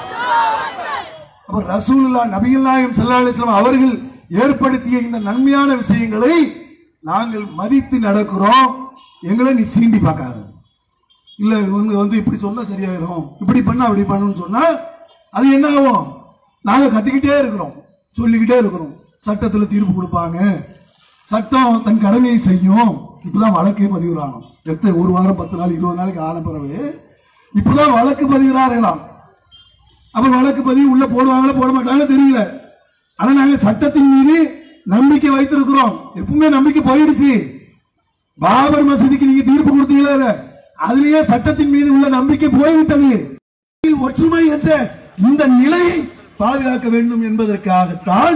அப்ப ரசூலுல்லாஹ் நபிகள் நாயகம் ஸல்லல்லாஹு அலைஹி வஸல்லம் அவர்கள் ஏற்படுத்திய இந்த நன்மையான விஷயங்களை நாங்கள் மதித்து நடக்கிறோம். எங்களை நீ சீண்டி பார்க்காத. இல்ல இவங்க இப்படி சொன்னா சரியாயிரும், இப்படி பண்ணா அப்படி பண்ணணும்னு சொன்னா அது என்ன ஆகும்? நாங்க கத்திக்கிட்டே இருக்கிறோம், சொல்லிக்கிட்டே இருக்கிறோம். சட்டத்தில் தீர்ப்பு கொடுப்பாங்க, சட்டம் தன் கடமையை செய்யும். இப்பதான் வழக்கே பதிவுறாங்க. ஒரு வாரம் 10 நாள் 20 நாளைக்கு ஆன பிறகு இப்பதான் வழக்கு பதிவுறார்களாம். அப்ப வழக்கு பதிவு உள்ள போடுவாங்களா போட மாட்டாங்களோ தெரியல. ஆனா நாங்க சட்டத்தின் மீது நம்பிக்கை வைத்திருக்கிறோம். எப்பவுமே நம்பிக்கை போயிடுச்சு. பாபர் மசூதிக்கு நீங்க தீர்ப்பு கொடுத்தீங்களா, அதுலயே சட்டத்தின் மீது உள்ள நம்பிக்கை போய்விட்டது. ஒற்றுமை என்ற இந்த நிலையை பாதுகாக்க வேண்டும் என்பதற்காகத்தான்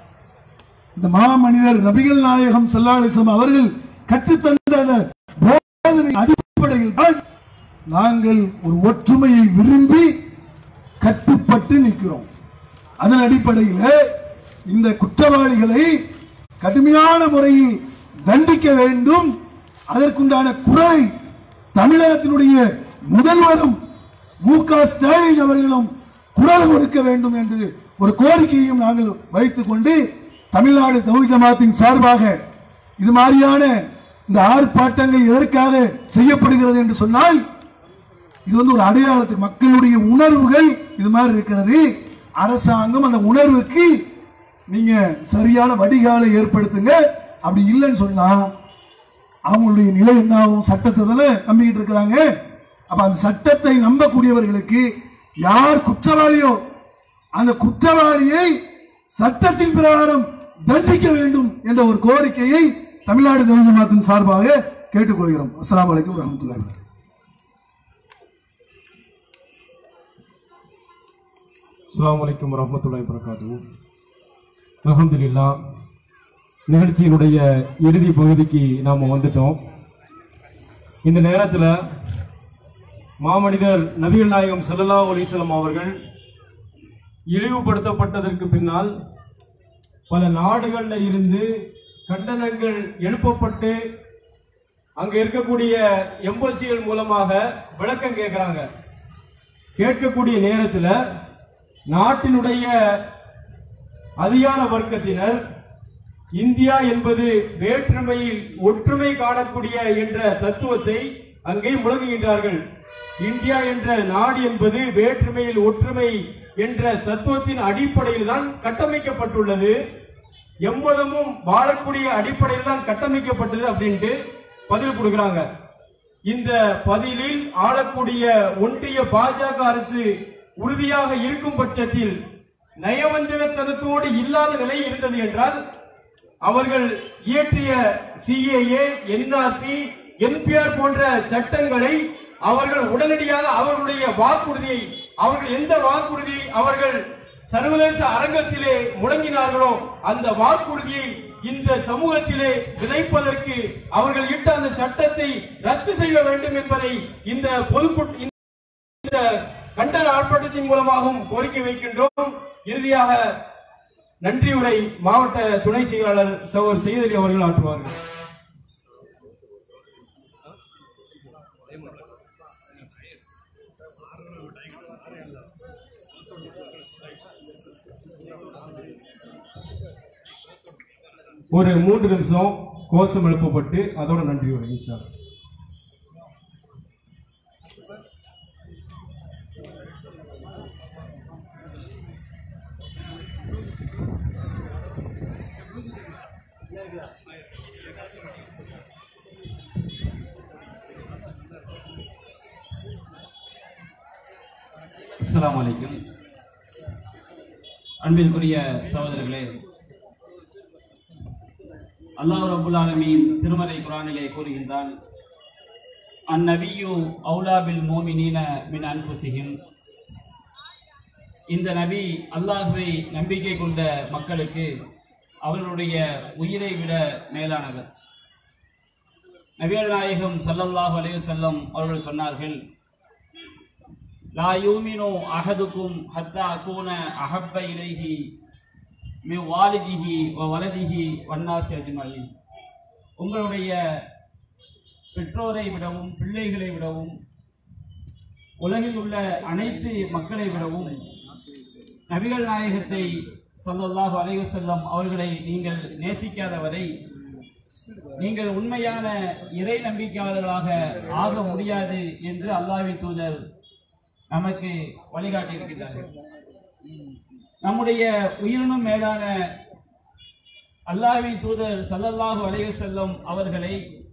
இந்த மாமனிதர் நபிகள் நாயகம் ஸல்லல்லாஹு அலைஹி வஸல்லம் அவர்கள் கற்றுத்தந்த போதனை அடிப்படையில் தான் நாங்கள் ஒரு ஒற்றுமையை விரும்பி கட்டுப்பட்டு நிற்கிறோம். அதன் அடிப்படையில் இந்த குற்றவாளிகளை கடுமையான முறையில் தண்டிக்க வேண்டும். அதற்குண்டான குரலை தமிழகத்தினுடைய முதல்வரும் மு.க. ஸ்டாலின் அவர்களும் குரல் கொடுக்க வேண்டும் என்று ஒரு கோரிக்கையும் நாங்கள் வைத்துக் கொண்டு தமிழ்நாடு தௌஹீத் ஜமாத்தின் சார்பாக இது மாதிரியான இந்த ஆர்ப்பாட்டங்கள் எதற்காக செய்யப்படுகிறது என்று சொன்னால், இது ஒரு அடையாளத்துக்கு மக்களுடைய உணர்வுகள் இது மாதிரி இருக்கிறது. அரசாங்கம் அந்த உணர்வுக்கு நீங்க சரியான வடிகாலை ஏற்படுத்துங்க. அப்படி இல்லைன்னு சொன்னா அவங்களுடைய நிலை என்ன ஆகும்? சட்டத்தை தானே நம்பிக்கிட்டு இருக்கிறாங்க. அப்ப அந்த சட்டத்தை நம்பக்கூடியவர்களுக்கு யார் குற்றவாளியோ அந்த குற்றவாளியை சட்டத்தின் பிரகாரம் தண்டிக்க வேண்டும் என்ற ஒரு கோரிக்கையை தமிழ்நாடு தௌஹீத் ஜமாத்தின் சார்பாக கேட்டுக்கொள்கிறோம். அஸ்ஸலாமு அலைக்கும் வரஹ்மத்துல்லாஹி வபரகாத்துஹு. அஸ்ஸலாமு அலைக்கும் வரஹ்மத்துல்லாஹி வபரகாத்துஹு. அல்ஹம்துலில்லாஹ், நிகழ்ச்சியினுடைய இறுதி பகுதிக்கு நாம வந்துட்டோம். இந்த நேரத்தில் மாமனிதர் நபிகள் நாயகம் ஸல்லல்லாஹு அலைஹி வஸல்லம் அவர்கள் இழிவுபடுத்தப்பட்டதற்கு பின்னால் பல நாடுகள்ல இருந்து கண்டனங்கள் எழுப்பப்பட்டு அங்க இருக்கக்கூடிய எம்பசிகள் மூலமாக விளக்கம் கேட்கிறாங்க. கேட்கக்கூடிய நேரத்தில் நாட்டினுடைய அதிகார வர்க்கத்தினர் இந்தியா என்பது வேற்றுமையில் ஒற்றுமை காணக்கூடிய என்ற தத்துவத்தை அங்கே முழங்குகின்றார்கள். இந்தியா என்ற நாடு என்பது வேற்றுமையில் ஒற்றுமை என்ற தத்துவத்தின் அடிப்படையில் தான் கட்டமைக்கப்பட்டுள்ளது. எம்மதமும் வாழக்கூடிய அடிப்படையில் தான் கட்டமைக்கப்பட்டது அப்படின்ட்டு பதில் கொடுக்கிறாங்க. இந்த பதிலில் ஆளக்கூடிய ஒன்றிய பாஜக அரசு உறுதியாக இருக்கும் பட்சத்தில் நயவஞ்சகத்தனத்தோடு இல்லாத நிலை இருந்தது என்றால் அவர்கள் இயற்றிய CAA, NRC, NPR போன்ற சட்டங்களை அவர்கள் உடனடியாக அவர்களுடைய வாக்குறுதியை எந்த வாக்குறுதியை அவர்கள் சர்வதேச அரங்கத்திலே முழங்கினார்களோ அந்த வாக்குறுதியை இந்த சமூகத்திலே விதைப்பதற்கு அவர்கள் இட்ட அந்த சட்டத்தை ரத்து செய்ய வேண்டும் என்பதை இந்த இந்த கண்டன ஆர்ப்பாட்டத்தின் மூலமாகவும் கோரிக்கை வைக்கின்றோம். இறுதியாக நன்றி உரை மாவட்ட துணை செயலாளர் சகோதரர் செய்தலி அவர்கள் ஆற்றுவார்கள். ஒரு 3 நிமிஷம் கோஷம் எழுப்பப்பட்டு அதோட நன்றி உரை சார். அஸ்ஸலாமு அலைக்கும். அன்பிற்குரிய சகோதரர்களே, அல்லாஹ் ரப்புல் ஆலமீன் திருமறை குர்ஆனிலே கூறுகின்றான், அந்நபியு அவுலா பில் மோமினீன மின் அன்ஃபுஸிஹிம். இந்த நபி அல்லாஹ்வை நம்பிக்கை கொண்ட மக்களுக்கு அவர்களுடைய உயிரை விட மேலானவர். நபிகள் நாயகம் ஸல்லல்லாஹு அலைஹி வஸல்லம் அவர்கள் சொன்னார்கள், லா யூமினு அஹதுக்கும் ஹத்தா அகூன அஹப்ப இலைஹி மின் வாலிதிஹி வ வலதிஹி வன்னாஸி அஜ்மஈன். உங்களுடைய பெற்றோரை விடவும் பிள்ளைகளை விடவும் உலகில் உள்ள அனைத்து மக்களை விடவும் நபிகள் நாயகத்தை ஸல்லல்லாஹு அலைஹி வஸல்லம் அவர்களை நீங்கள் நேசிக்காதவரை நீங்கள் உண்மையான இறை நம்பிக்கையாளர்களாக ஆக முடியாது என்று அல்லாஹ்வின் தூதர் நமக்கு வழிகாட்டி இருக்கின்றார்கள். நம்முடைய உயிரினும் மேலான அல்லாஹ்வின் தூதர் ஸல்லல்லாஹு அலைஹி வஸல்லம் அவர்களை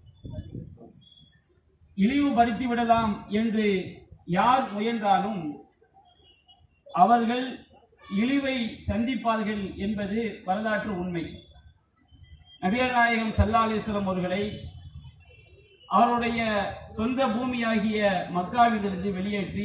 இழிவுபடுத்தி விடலாம் என்று யார் முயன்றாலும் அவர்கள் இழிவை சந்திப்பார்கள் என்பது வரலாற்று உண்மை. நபிகள் நாயகம் ஸல்லல்லாஹு அலைஹி வஸல்லம் அவர்களை அவருடைய சொந்த பூமியாகிய மக்காவிலிருந்து வெளியேற்றி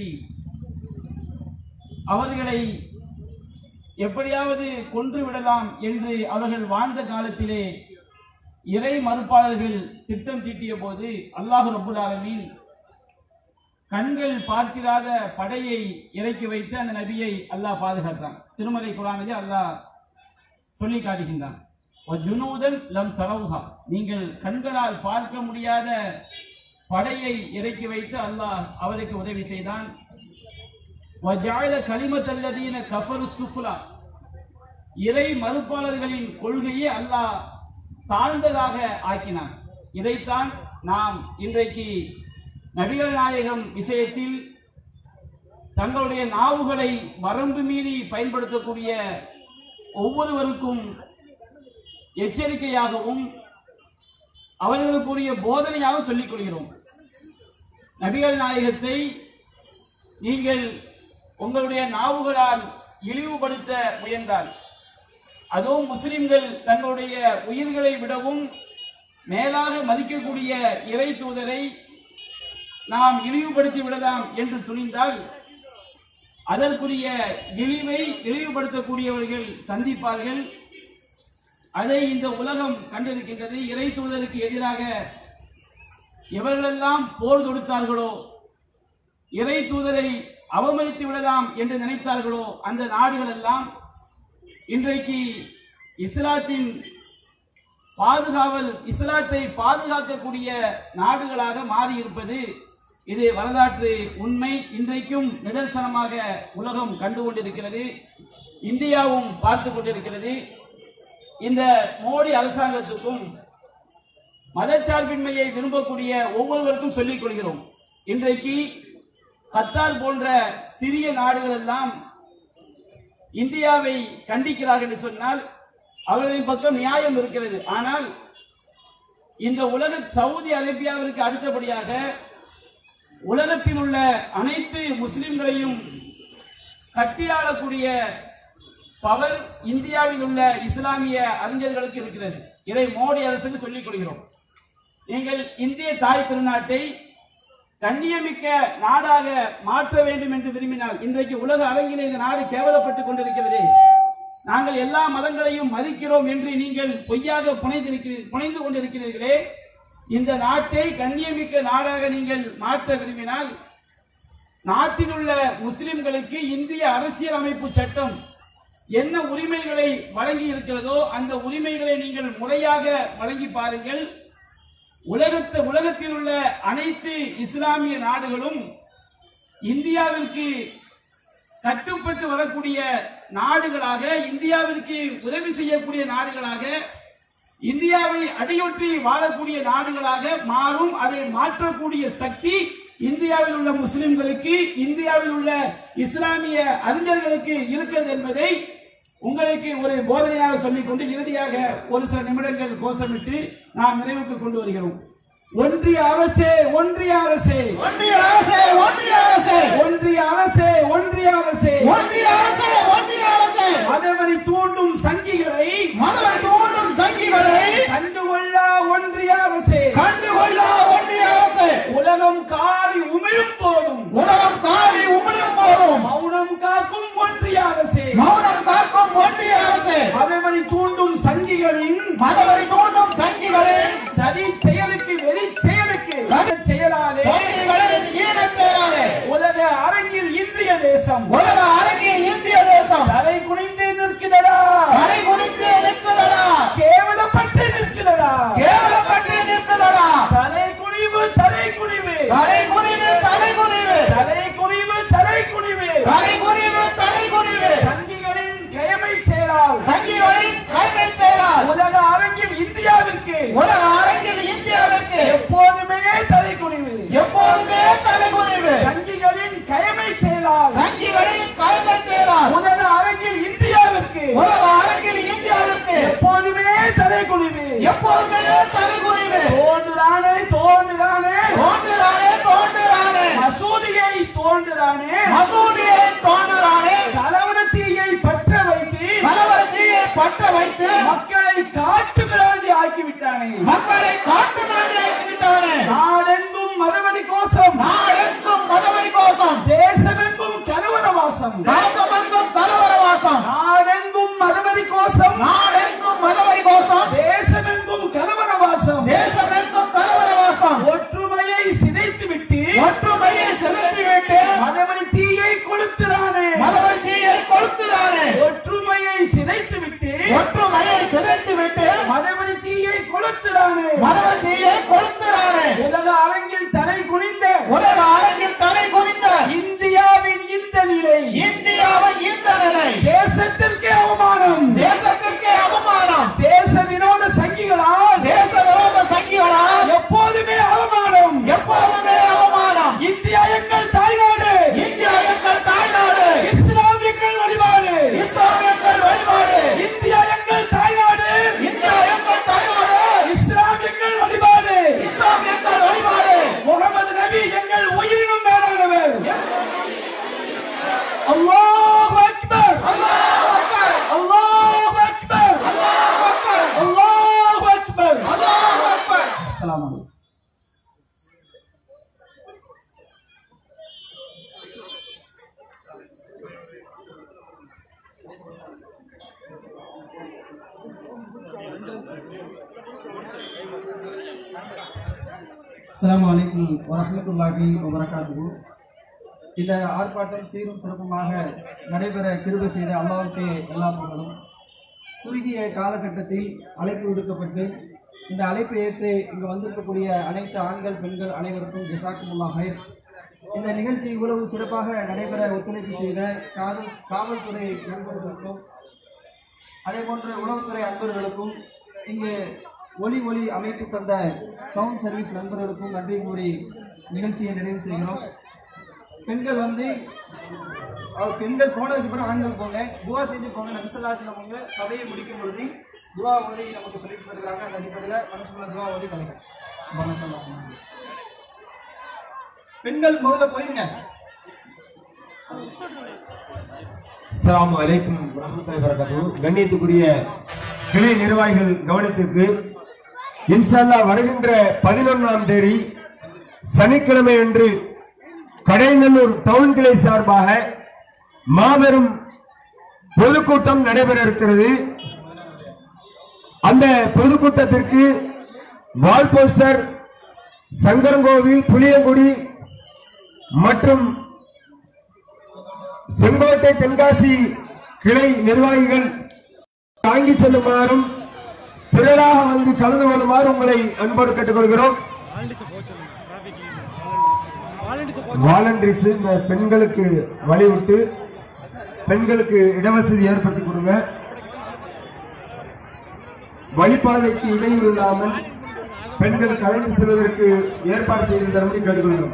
அவர்களை எப்படியாவது கொன்று விடலாம் என்று அவர்கள் வாழ்ந்த காலத்திலே இறை மறுப்பாளர்கள் திட்டம் தீட்டிய போது அல்லாஹ் ரப்புல் ஆலமீன் கண்கள் பார்த்திராத படையை இறக்கி வைத்து அந்த நபியை அல்லாஹ் பாதுகாத்தான். திருமறை குர்ஆனிலே அல்லாஹ் சொல்லி காட்டுகின்றான், வஜுனூதன் லம் தரவுஹா, நீங்கள் கண்களால் பார்க்க முடியாத படையை இறக்கி வைத்து அல்லாஹ் அவருக்கு உதவி செய்தான். வஜஅல கலிமத்தல்லதீன கஃபரு சுஃப்லா, இறை மறுப்பாளர்களின் கொள்கையை அல்லாஹ் தாழ்ந்ததாக ஆக்கினான். இதைத்தான் நாம் இன்றைக்கு நபிகள் நாயகம் விஷயத்தில் தங்களுடைய நாவுகளை வரம்பு மீறி பயன்படுத்தக்கூடிய ஒவ்வொருவருக்கும் எச்சரிக்கையாகவும் அவர்களுக்குரிய போதனையாக சொல்லிக் கொள்கிறோம். நபிகள் நாயகத்தை நீங்கள் உங்களுடைய நாவுகளால் இழிவுபடுத்த முயன்றால், அதுவும் முஸ்லிம்கள் தங்களுடைய உயிர்களை விடவும் மேலாக மதிக்கக்கூடிய இறை தூதரை நாம் இழிவுபடுத்தி விடலாம் என்று துணிந்தால் அதற்குரிய இழிவை இழிவுபடுத்தக்கூடியவர்கள் சந்திப்பார்கள். அதை இந்த உலகம் கண்டிருக்கின்றது. இறை தூதருக்கு எதிராக எவர்களெல்லாம் போர் தொடுத்தார்களோ, இறை தூதரை அவமதித்து விடலாம் என்று நினைத்தார்களோ, அந்த நாடுகள் எல்லாம் இன்றைக்கு இஸ்லாத்தின் இஸ்லாத்தை பாதுகாக்கக்கூடிய நாடுகளாக மாறி இருப்பது இது வரலாற்று உண்மை. இன்றைக்கும் நிதர்சனமாக உலகம் கண்டு கொண்டிருக்கிறது, இந்தியாவும் பார்த்து கொண்டிருக்கிறது. இந்த மோடி அரசாங்கத்துக்கும் மதச்சார்பின்மையை விரும்பக்கூடிய ஒவ்வொருவருக்கும் சொல்லிக் கொள்கிறோம். இன்றைக்கு கத்தார் போன்ற சிறிய நாடுகள் எல்லாம் இந்தியாவை கண்டிக்கிறார்கள் என்று சொன்னால் அவர்களின் பக்கம் நியாயம் இருக்கிறது. ஆனால் இந்த உலக சவுதி அரேபியாவிற்கு அடுத்தபடியாக உலகத்தில் உள்ள அனைத்து முஸ்லிம்களையும் கட்டியாளக்கூடிய பவர் இந்தியாவில் உள்ள இஸ்லாமிய அறிஞர்களுக்கு இருக்கிறது. இதை மோடி அரசுக்கு சொல்லிக் கொள்கிறோம். நீங்கள் இந்திய தாய் திருநாட்டை கண்ணியமிக்க நாடாக மாற்ற வேண்டும் என்று விரும்பினால், இன்றைக்கு உலக அரங்கிலே இந்த நாடு கேவலப்பட்டுக் கொண்டிருக்கிறது. நாங்கள் எல்லா மதங்களையும் மதிக்கிறோம் என்று நீங்கள் பொய்யாக புனைந்து கொண்டிருக்கிறீர்களே, இந்த நாட்டை கண்ணியமிக்க நாடாக நீங்கள் மாற்ற விரும்பினால், நாட்டில் உள்ள முஸ்லிம்களுக்கு இந்திய அரசியல் அமைப்பு சட்டம் என்ன உரிமைகளை வழங்கி இருக்கிறதோ அந்த உரிமைகளை நீங்கள் முறையாக வழங்கி பாருங்கள். உலகத்தில் உள்ள அனைத்து இஸ்லாமிய நாடுகளும் இந்தியாவிற்கு கட்டுப்பட்டு வரக்கூடிய நாடுகளாக, இந்தியாவிற்கு உதவி செய்யக்கூடிய நாடுகளாக, இந்தியாவை அடியொற்றி வாழக்கூடிய நாடுகளாக மாறும். அதை மாற்றக்கூடிய சக்தி இந்தியாவில் உள்ள முஸ்லிம்களுக்கு, இந்தியாவில் உள்ள இஸ்லாமிய அறிஞர்களுக்கு இருக்கிறது என்பதை உங்களுக்கு ஒரு போதனையாக சொல்லிக்கொண்டு இறுதியாக ஒரு சில நிமிடங்கள் கோஷமிட்டு நாம் நிறைவுக்கு கொண்டு வருகிறோம். ஒன்றிய அரசே, ஒன்றிய அரசே, ஒன்றிய அரசே, ஒன்றிய அரசே, ஒன்றிய அரசே, ஒன்றிய அரசே, ஒன்றிய அரசே, ஒன்றிய அரசே, மதவெறி தூண்டும் சங்கிகளை, மதவெறி தூண்டும் சங்கிகளை கண்டுகொள்ளா ஒன்றிய அரசே, கண்டுகொள்ளா ஒன்றிய அரசே, உலகம் காரி உமிழும் போதும், உலகம் காரி உமிழும் போதும் மௌனம் காக்கும் ஒன்றிய அரசே, மௌனம் காக்கும் ஒன்றிய அரசே, மதவெறி தூண்டும் சங்கிகளின், மதவெறி தூண்டும் சங்கிகளின் சதி செயலுக்கு, வெளி செயலுக்கு, செயலாலே, சங்கிகளின் ஈனச் செயலாலே உலக அரங்கில் இந்திய தேசம், உலக அரங்கில் இந்திய தேசம் தலை குனிந்து நிற்குதடா, தலை குனிந்து நிற்குதடா, கேவலப்பட்டு நிற்குதடா, கேவலப்பட்டு நிற்குதடா, தலை குனிவு, தலை குனிவு, தலை குனிவு, தலை குனிவு, தலை குனிவு, தலை குனிவு, தலை குனிவு, தலை குனிவு, சங்கிகளின் கயமை செயலால், சங்கிகளின் கைமை செயலால் உலக அரங்கில் இந்தியாவிற்கு, உலக அரங்கில் இந்தியாவிற்கு எப்போதுமே தலை குனிவு, எப்போதுமே தலை குனிவு, சங்கிகளின் கயமை செயலால், சங்கிகளின் கைமை செயலால் உலக அரங்கில் இந்தியாவிற்கு, உலக அரங்கில் இந்தியாவிற்கு எப்போதுமே தலை குனிவு, எப்போதுமே தலை குனிவு, தோன்றுறானே, தோன்றுறானே, தோன்றுறானே, தோன்றுறானே, மசூதியை தோன்றுறானே, மசூதியை தோன்றுறானே, கலவர தீயை பற்ற வைத்து, கலவர தீயை பற்ற வைத்து மக்களை காட்டு மிராண்டி ஆக்கிவிட்டானே, மக்களை காட்டு மிராண்டி ஆக்கிவிட்டானே, நாடெங்கும் மதவெறி கோஷம், நாடெங்கும் மதவெறி கோஷம், தேசமெங்கும் கலவரவாசம், தேசமெங்கும் கலவரவாசம், நாடெங்கும் மதவெறி கோஷம், நாடெங்கும் மதவெறி கோஷம், தேசமெங்கும் கலவரவாசம், தேசமெங்கும் கலவரவாசம், ஒற்றுமையை சிதைத்துவிட்டு, ஒற்றுமையை செலுத்திவிட்டு மதவெறி தீயை கொளுத்துறானே, மதவெறி தீயை கொளுத்துறானே, ஒற்றுமையை சிதைத்துவிட்டு, ஒற்றுமையை செலுத்திவிட்டு மதவெறி தீயை கொளுத்துறானே, மதவெறி தீயை கொளுத்துறானே, உலக அரங்கில் தலை குனிந்த, உலக அரங்கில் தலை குனிந்த இந்தியாவின் இந்த நிலை, இந்தியாவின் இந்த நிலை தேசத்திற்கே அவமானம், தேசத்திற்கே அவமானம், தேச விரோத சங்கிகளால், தேச விரோத சங்கிகளால் எப்போதுமே அவமானம், எப்போதுமே அவமானம். இந்தியா எங்கள் தாய்நாடு, இந்தியா எங்கள் தாய்நாடு, இஸ்லாம் எங்கள் வழிபாடு, இஸ்லாம் எங்கள் வழிபாடு, இந்தியா எங்கள் தாய்நாடு, இந்தியா எங்கள் தாய்நாடு, இஸ்லாம் எங்கள் வழிபாடு, இஸ்லாம் எங்கள் வழிபாடு, முகமது நபி எங்கள் உயிரினும் மேலானவர். அல்லாஹு அக்பர், அல்லாஹ் அக்பர், அல்லாஹு அக்பர், அல்லாஹ் அக்பர், அல்லாஹு அக்பர். அல்லாஹ் அக்பர். அஸ்ஸலாமு அலைக்கும். அஸ்ஸலாமு அலைக்கும் வரஹ்மத்துல்லாஹி வபரகாத்துஹு. இந்த ஆர்ப்பாட்டம் சீரும் சிறப்புமாக நடைபெற கிருபை செய்த அல்லாஹ்வுக்கே எல்லா புகழும். குறுகிய காலகட்டத்தில் அழைப்பு விடுக்கப்பட்டு இந்த அழைப்பை ஏற்று இங்கு வந்திருக்கக்கூடிய அனைத்து ஆண்கள் பெண்கள் அனைவருக்கும் ஜஸாக்குமுல்லாஹ் ஹைர். இந்த நிகழ்ச்சி இவ்வளவு சிறப்பாக நடைபெற ஒத்துழைப்பு செய்த காவல்துறை நண்பர்களுக்கும் அதேபோன்று உளவுத்துறை அன்பர்களுக்கும் இங்கு ஒலி அமைப்பு தந்த சவுண்ட் சர்வீஸ் நண்பர்களுக்கும் நன்றி கூறி நிகழ்ச்சியை நிறைவு செய்கிறோம். பெண்கள் போனதுக்கு பிறகு ஆண்கள் போங்க, துவா செஞ்சு போங்க. நபிசல்லாஹு போங்க. சபையை முடிக்கும் பொழுது துவா ஓதி நமக்கு சொல்லிட்டு வருகிறாங்க. அந்த அடிப்படையில் மனசுக்குள்ள துவா ஓதி கலைங்க. பெண்கள் முதல்ல போயிருங்க. அஸ்ஸலாமு அலைக்கும் வரஹ்மத்துல்லாஹி வபரகாத்துஹு. கண்ணியத்துக்குரிய கிளை நிர்வாகிகள் கவனத்திற்கு, இன்ஷா அல்லாஹ் வருகின்ற 11ஆம் தேதி சனிக்கிழமை அன்று கடைநல்லூர் டவுன் கிளை சார்பாக மாபெரும் பொதுக்கூட்டம் நடைபெற இருக்கிறது. அந்த பொதுக்கூட்டத்திற்கு வால் போஸ்டர் சங்கரங்கோவில், புளியங்குடி மற்றும் செங்கோட்டை, தென்காசி கிளை நிர்வாகிகள் தாங்கி செல்லுமாறும் திரளாக வந்து கலந்து கொள்ளுமாறு உங்களை அன்போடு கேட்டுக்கொள்கிறோம். வாலண்டரிஸ் இந்த பெண்களுக்கு வலியுறுத்து பெண்களுக்கு இடவசதி ஏற்படுத்தி கொடுங்க. வழிபாதைக்கு இடையூறு இல்லாமல் பெண்கள் கலந்து செல்வதற்கு ஏற்பாடு செய்து தரும்படி கேட்டுக்கொள்கிறோம்.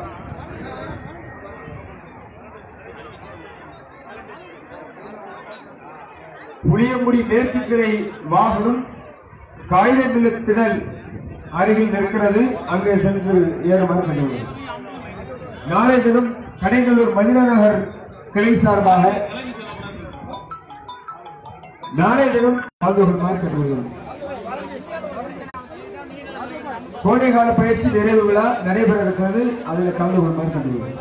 புளியங்குடி மேற்கு கிளை வாகனம் காகித திடல் அருகில் நிற்கிறது. அங்கே சென்று ஏறுமாறு கண்டுள்ளது. நாளை தினம் கடைநல்லூர் மதினா நகர் கிளை சார்பாக நாளை தினம் பாதுகாப்புமாறு கண்டுள்ளது. கோடைகால பயிற்சி நிறைவு விழா நடைபெற இருக்கிறது. அதில் கலந்து கொள்ளுமாறு கண்டுள்ளது.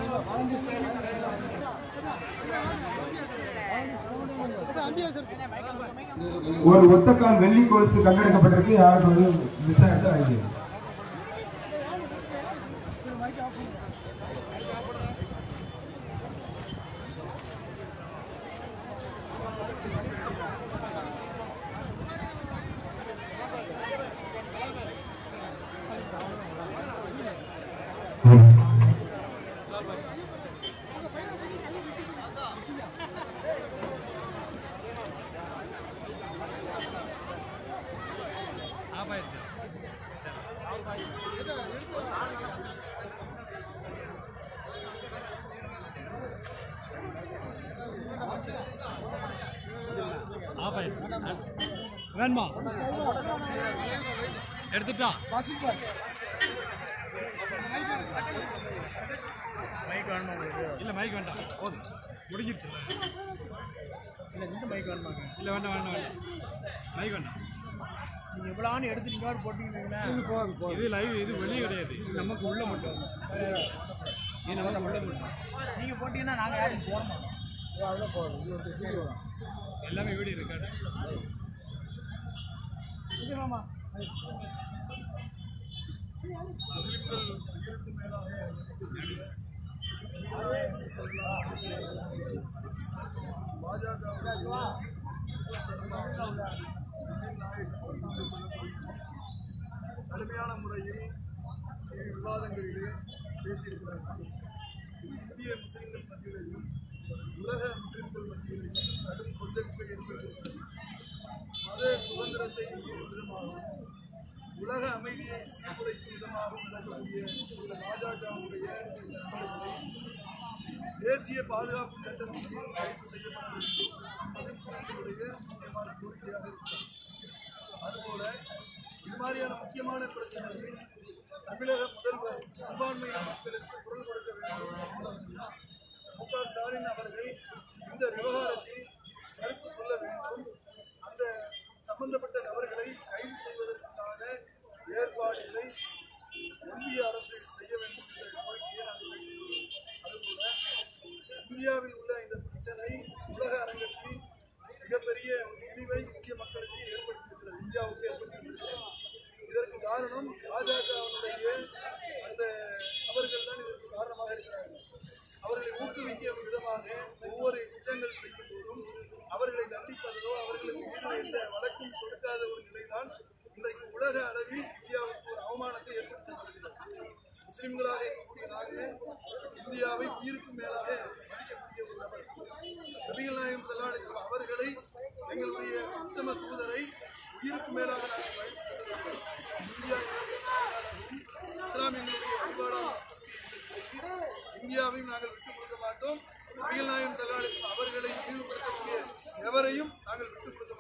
ஒரு ஒத்தக்கால் வெள்ளி கொலுசு கண்டெடுக்கப்பட்டிருக்கு. யாருக்கு விசாரித்து ஆகியது. வேணுமா எடுத்துட்டா மைக் வேணுமா உங்களுக்கு? இல்லை மைக் வேண்டாம், போதும் முடிஞ்சிருச்சு. இல்லை இந்த மைக் வேணுமா? இல்லை வேண்டாம் வேண்டாம் வேண்டாம், மைக் வேண்டாம். நீங்கள் எவ்வளோ ஆண் எடுத்து நீங்கள் போட்டிங்கன்னா இது லைவ், இது வெளியே கிடையாது, இது நமக்கு உள்ள மட்டும். இது நமக்கு உள்ள மட்டும். நீங்கள் போட்டிங்கன்னா நாங்கள் யாரும் போட மாட்டோம். அதெல்லாம் போடுறோம், எல்லாமே வீடியோ இருக்காது. மாமா கடுமையான முறையில் விவாதங்களிலே பேசியிருக்கிறார்கள். இந்திய முஸ்லிம்கள் மத்தியிலும் உலக முஸ்லிம்கள் மத்தியிலும் கடும் கொந்தளிப்பை ஏற்படுத்தியிருக்கிறது. மத சுதந்திரத்தை ஈர்க்கும் விதமாகவும் உலக அமைதியை சீர்குலைக்கும் விதமாகவும் நடக்கக்கூடிய இந்த பாஜகவுடைய நபர்களை தேசிய பாதுகாப்பு சட்டத்தின் கீழ் கைது செய்யப்பட வேண்டும் என்பது முஸ்லிம்களுடைய முக்கியமான கோரிக்கையாக இருக்கிறது. அதுபோல இது மாதிரியான முக்கியமான பிரச்சனைகள் தமிழக முதல்வர் சிறுபான்மையின மக்களுக்கு குரல் கொடுக்க வேண்டும். மு.க. ஸ்டாலின் அவர்கள் இந்த விவகாரத்தில் கருத்து சொல்ல வேண்டும். அந்த சம்பந்தப்பட்ட நபர்களை கைது செய்வதற்கான ஏற்பாடுகளை இந்திய அரசு செய்ய வேண்டும் என்ற கோரிக்கையை நாங்கள் வைக்கிறோம். அதுபோல இந்தியாவில் உள்ள இந்த பிரச்சனை உலக அரங்கத்தில் மிகப்பெரிய ஒரு இழிவை இந்திய மக்களுக்கு ஏற்படுத்தியிருக்கிறது, இந்தியாவுக்கு ஏற்படுத்தியிருக்கிறது. இதற்கு காரணம் பாஜகவுடைய அந்த அவர்கள் தான் இதற்கு காரணமாக இருக்கிறார்கள். அவர்களை ஊக்குவிக்கும் விதமாக ஒவ்வொரு குற்றங்கள் செய்யும் போதும் அவர்களை தண்டிப்பதோ அவர்களுக்கு மீது எந்த வழக்கும் கொடுக்காத ஒரு நிலைதான் இன்றைக்கு உலக அளவில் முஸ்லிம்களாக இருக்கக்கூடிய நாங்கள் இந்தியாவை உயிருக்கு மேலாக மதிக்கக்கூடிய ஒரு நபர். நபிகள் நாயகம் ஸல்லல்லாஹு அலைஹி வஸல்லம் அவர்களை, எங்களுடைய உத்தம தூதரை உயிருக்கு மேலாக நாங்கள் மதித்து இந்தியா இஸ்லாம் எங்களுடைய வழிபாடாக இந்தியாவையும் நாங்கள் விட்டுக் கொடுக்க மாட்டோம். நபிகள் நாயகம் ஸல்லல்லாஹு அலைஹி வஸல்லம் அவர்களை இழிவுபடுத்தக்கூடிய எவரையும் நாங்கள் விட்டுக் கொடுக்க